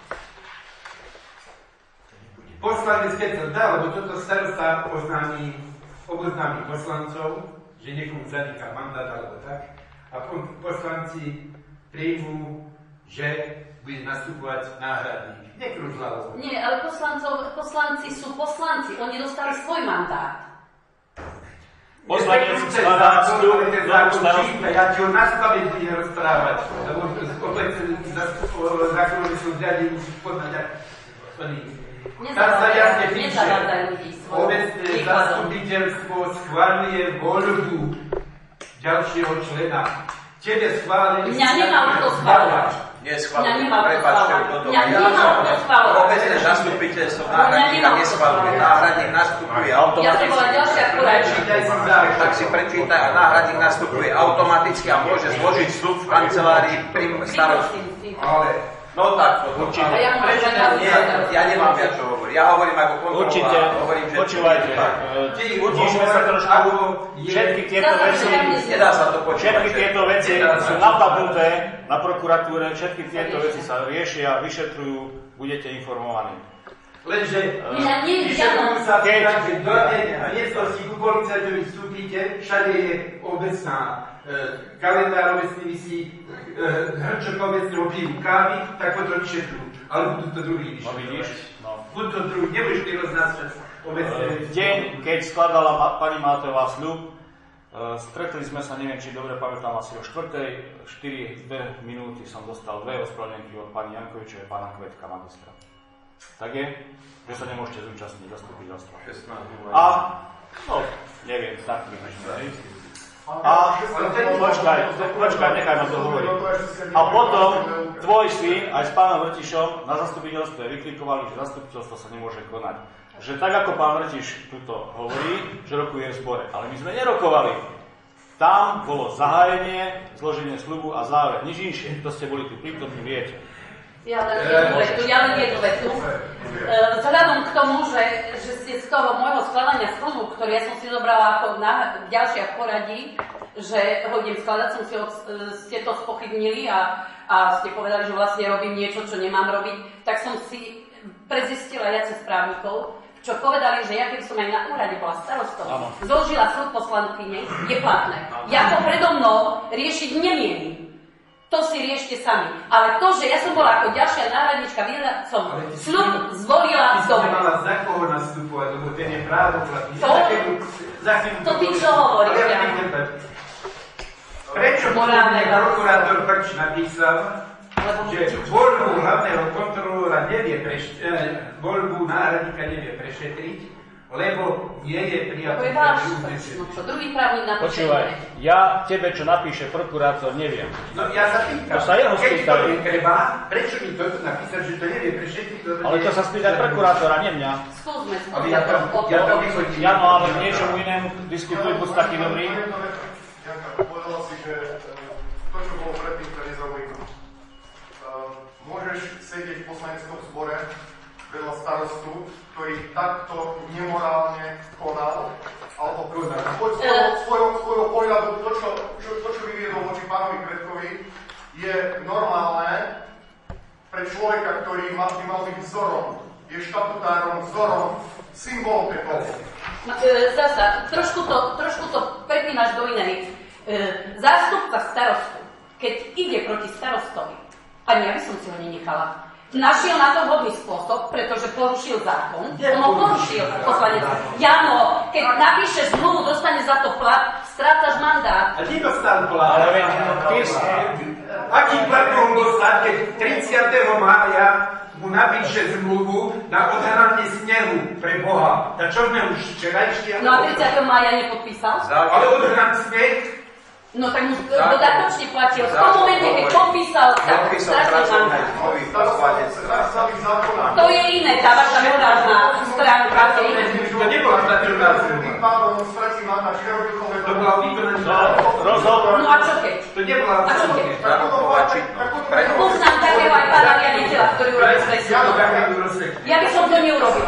poslanec, keď sa dá, lebo toto starosta oboznámi poslancov, že niekomu zaniká mandát alebo tak, a poslanci príjmú, že bude nastupovať náhradník. Nekrúž hlavou. Nie, ale poslanci sú poslanci, oni dostali svoj mandát. Poslanec skladá sľub do starostu. Ja ti ho na spave budem rozprávať, lebo zákonové sú zriadení, musíš poznať, tam sa jasne píše, obecné zastupiteľstvo schvaľuje voľbu ďalšieho člena. Tebe schválili... Mňa nemal to schváľovať. Nie schváľuje, prepáčte, Mňa nemal to schváľovať. Obecné zastupiteľstvo náhradníka neschváľuje. Náhradník nastupuje automaticky. Ja som bola ďalšia poradníka. Tak si prečítaj a náhradník nastupuje automaticky a môže zložiť sľub v kancelárii pri starostu. No tak, určite. Ja nemám viac čo hovoriť. Ja hovorím ako kontrola. Určite, počúvajte. Utíšme sa trošku. Všetky tieto veci, nedá sa to počúvať. Všetky tieto veci sú napadnuté na prokuratúre, všetky tieto veci sa riešia, vyšetrujú, budete informovaní. Lenže vyšetrujú sa tak, že dojde a nestosí ku policajtovi vstúpite, všade je obecná kalendár obecný vysí, hrčok obecného pivu kávy, tak potom vyšetrujú. Ale budú to druhý vyšetrujú. No vidíš? No. Budú to druhý, nebudeš ty roznášať obecné veci. Deň, keď skladala pani Mátová sľub, stretli sme sa, neviem, či dobre pamätám, asi o 4:02 minúty som dostal 2 ospravedlnenky od pani Jankovičovej, pána Kvetka, magistra. Tak je, že sa nemôžete zúčastniť zastupiteľstva. A, no, neviem, tak približne. A počkaj, nechaj ma to hovoriť. A potom tvoj syn aj s pánom Vrtišom na zastupiteľstve vykrikovali, že zastupiteľstvo sa nemôže konať. Že tak ako pán Vrtiš tuto hovorí, že rokuje v zbore. Ale my sme nerokovali. Tam bolo zahájenie, zloženie sľubu a záver. Nič inšie. To ste boli tu prítomní, viete. Ja len jednu vetu. Vzhľadom k tomu, že ste z toho môjho skladania sľubu, ktorý ja som si zobrala ako ďalšia v poradí, že ho idem skladať, ste to spochybnili a ste povedali, že vlastne robím niečo, čo nemám robiť, tak som si prezistila ja cez právnikov, čo povedali, že ja keby som aj na úrade bola starostou, zložila sľub poslankyne, je platné. Ja to predo mnou riešiť nemienim. To si riešte sami. Ale to, že ja som bola ako ďalšia náhradnička, som sľub zvolila dobre. Ty si mala za koho nastupovať, lebo ten je právoplatný. To ty čo hovoríš? Prečo prokurátor Prč napísal, že voľbu hlavného kontrolóra voľbu náhradníka nevie prešetriť, lebo nie je prijatý uznesenie. Čo druhý právnik napíše? Počúvaj, ja tebe, čo napíše prokurátor, neviem. No ja sa pýtam, keď to netreba, prečo mi toto napísať, že to nevie prešetriť? Ale to sa spýtať prokurátora, nie mňa. Skúsme. Ja to vychodím. Jano, ale k niečomu inému diskutuj, buď taký dobrý. Janka, povedala si, že to, čo bolo predtým, to nezaujíma. Môžeš sedieť v poslaneckom zbore vedľa starostu, ktorý takto nemorálne konal, alebo svojho pohľadu, to, čo vyviedol voči pánovi Kvetkovi, je normálne pre človeka, ktorý by mal byť vzorom, je štatutárom, vzorom, symbolom tej veci. Zasa, trošku to prepínaš do inej. Zástupca starostu, keď ide proti starostovi, ani ja by som si ho nenechala, našiel na to vhodný spôsob, pretože porušil zákon. On ho porušil, poslanec. Jano, keď napíšeš zmluvu, dostaneš za to plat, strácaš mandát. A ty dostal plat. Ale veď, aký plat mohol dostať, keď 30. mája mu napíše zmluvu na odhranie snehu pre Boha. Tak čo sme už včerajšie? No a 30. mája nepodpísal? Ale odhrám sneh? No tak mu dodatočne platil. V tom momente, keď podpísal, tak strašne mám. To je iné, tá vaša morálna stránka, to je iné. To nebola stratená to bola výkonná No a čo keď? To nebola Poznám takého aj pána riaditeľa, ktorý urobil stresy. Ja by som to neurobil.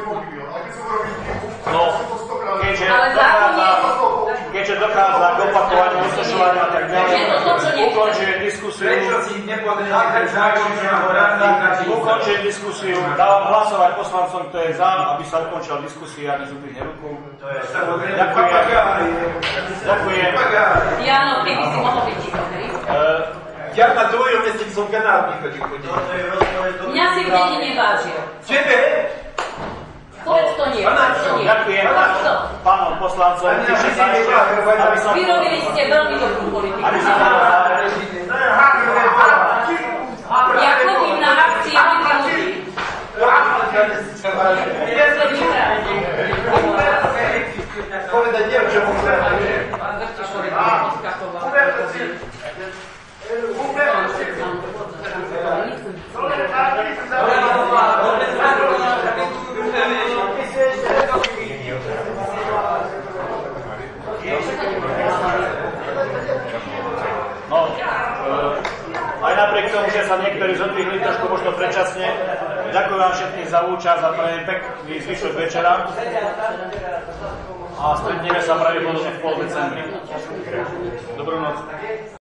No, keďže dochádza k opakovaniu, vystošovaniu a tak ďalej, ukončujem diskusiu, dávam hlasovať poslancom, kto je za, aby sa ukončila diskusia, než upihne ruku. Ďakujem. Jano, keby si mohol byť ticho, hej? Ja na tvojom meste som kanál chodil. Mňa si v deti nevážil. Tebe? Povedz to nie. Ďakujem pánom poslancom, Vyrobili ste veľmi dobrú politiku. Ja chodím na akcie ľudí. Povedať neviem, čo aj napriek tomu, že sa niektorí zodvihli trošku možno predčasne, ďakujem vám všetkým za účasť a prajem pekný zvyšok večera a stretneme sa pravdepodobne v pol decembri. Dobrú noc.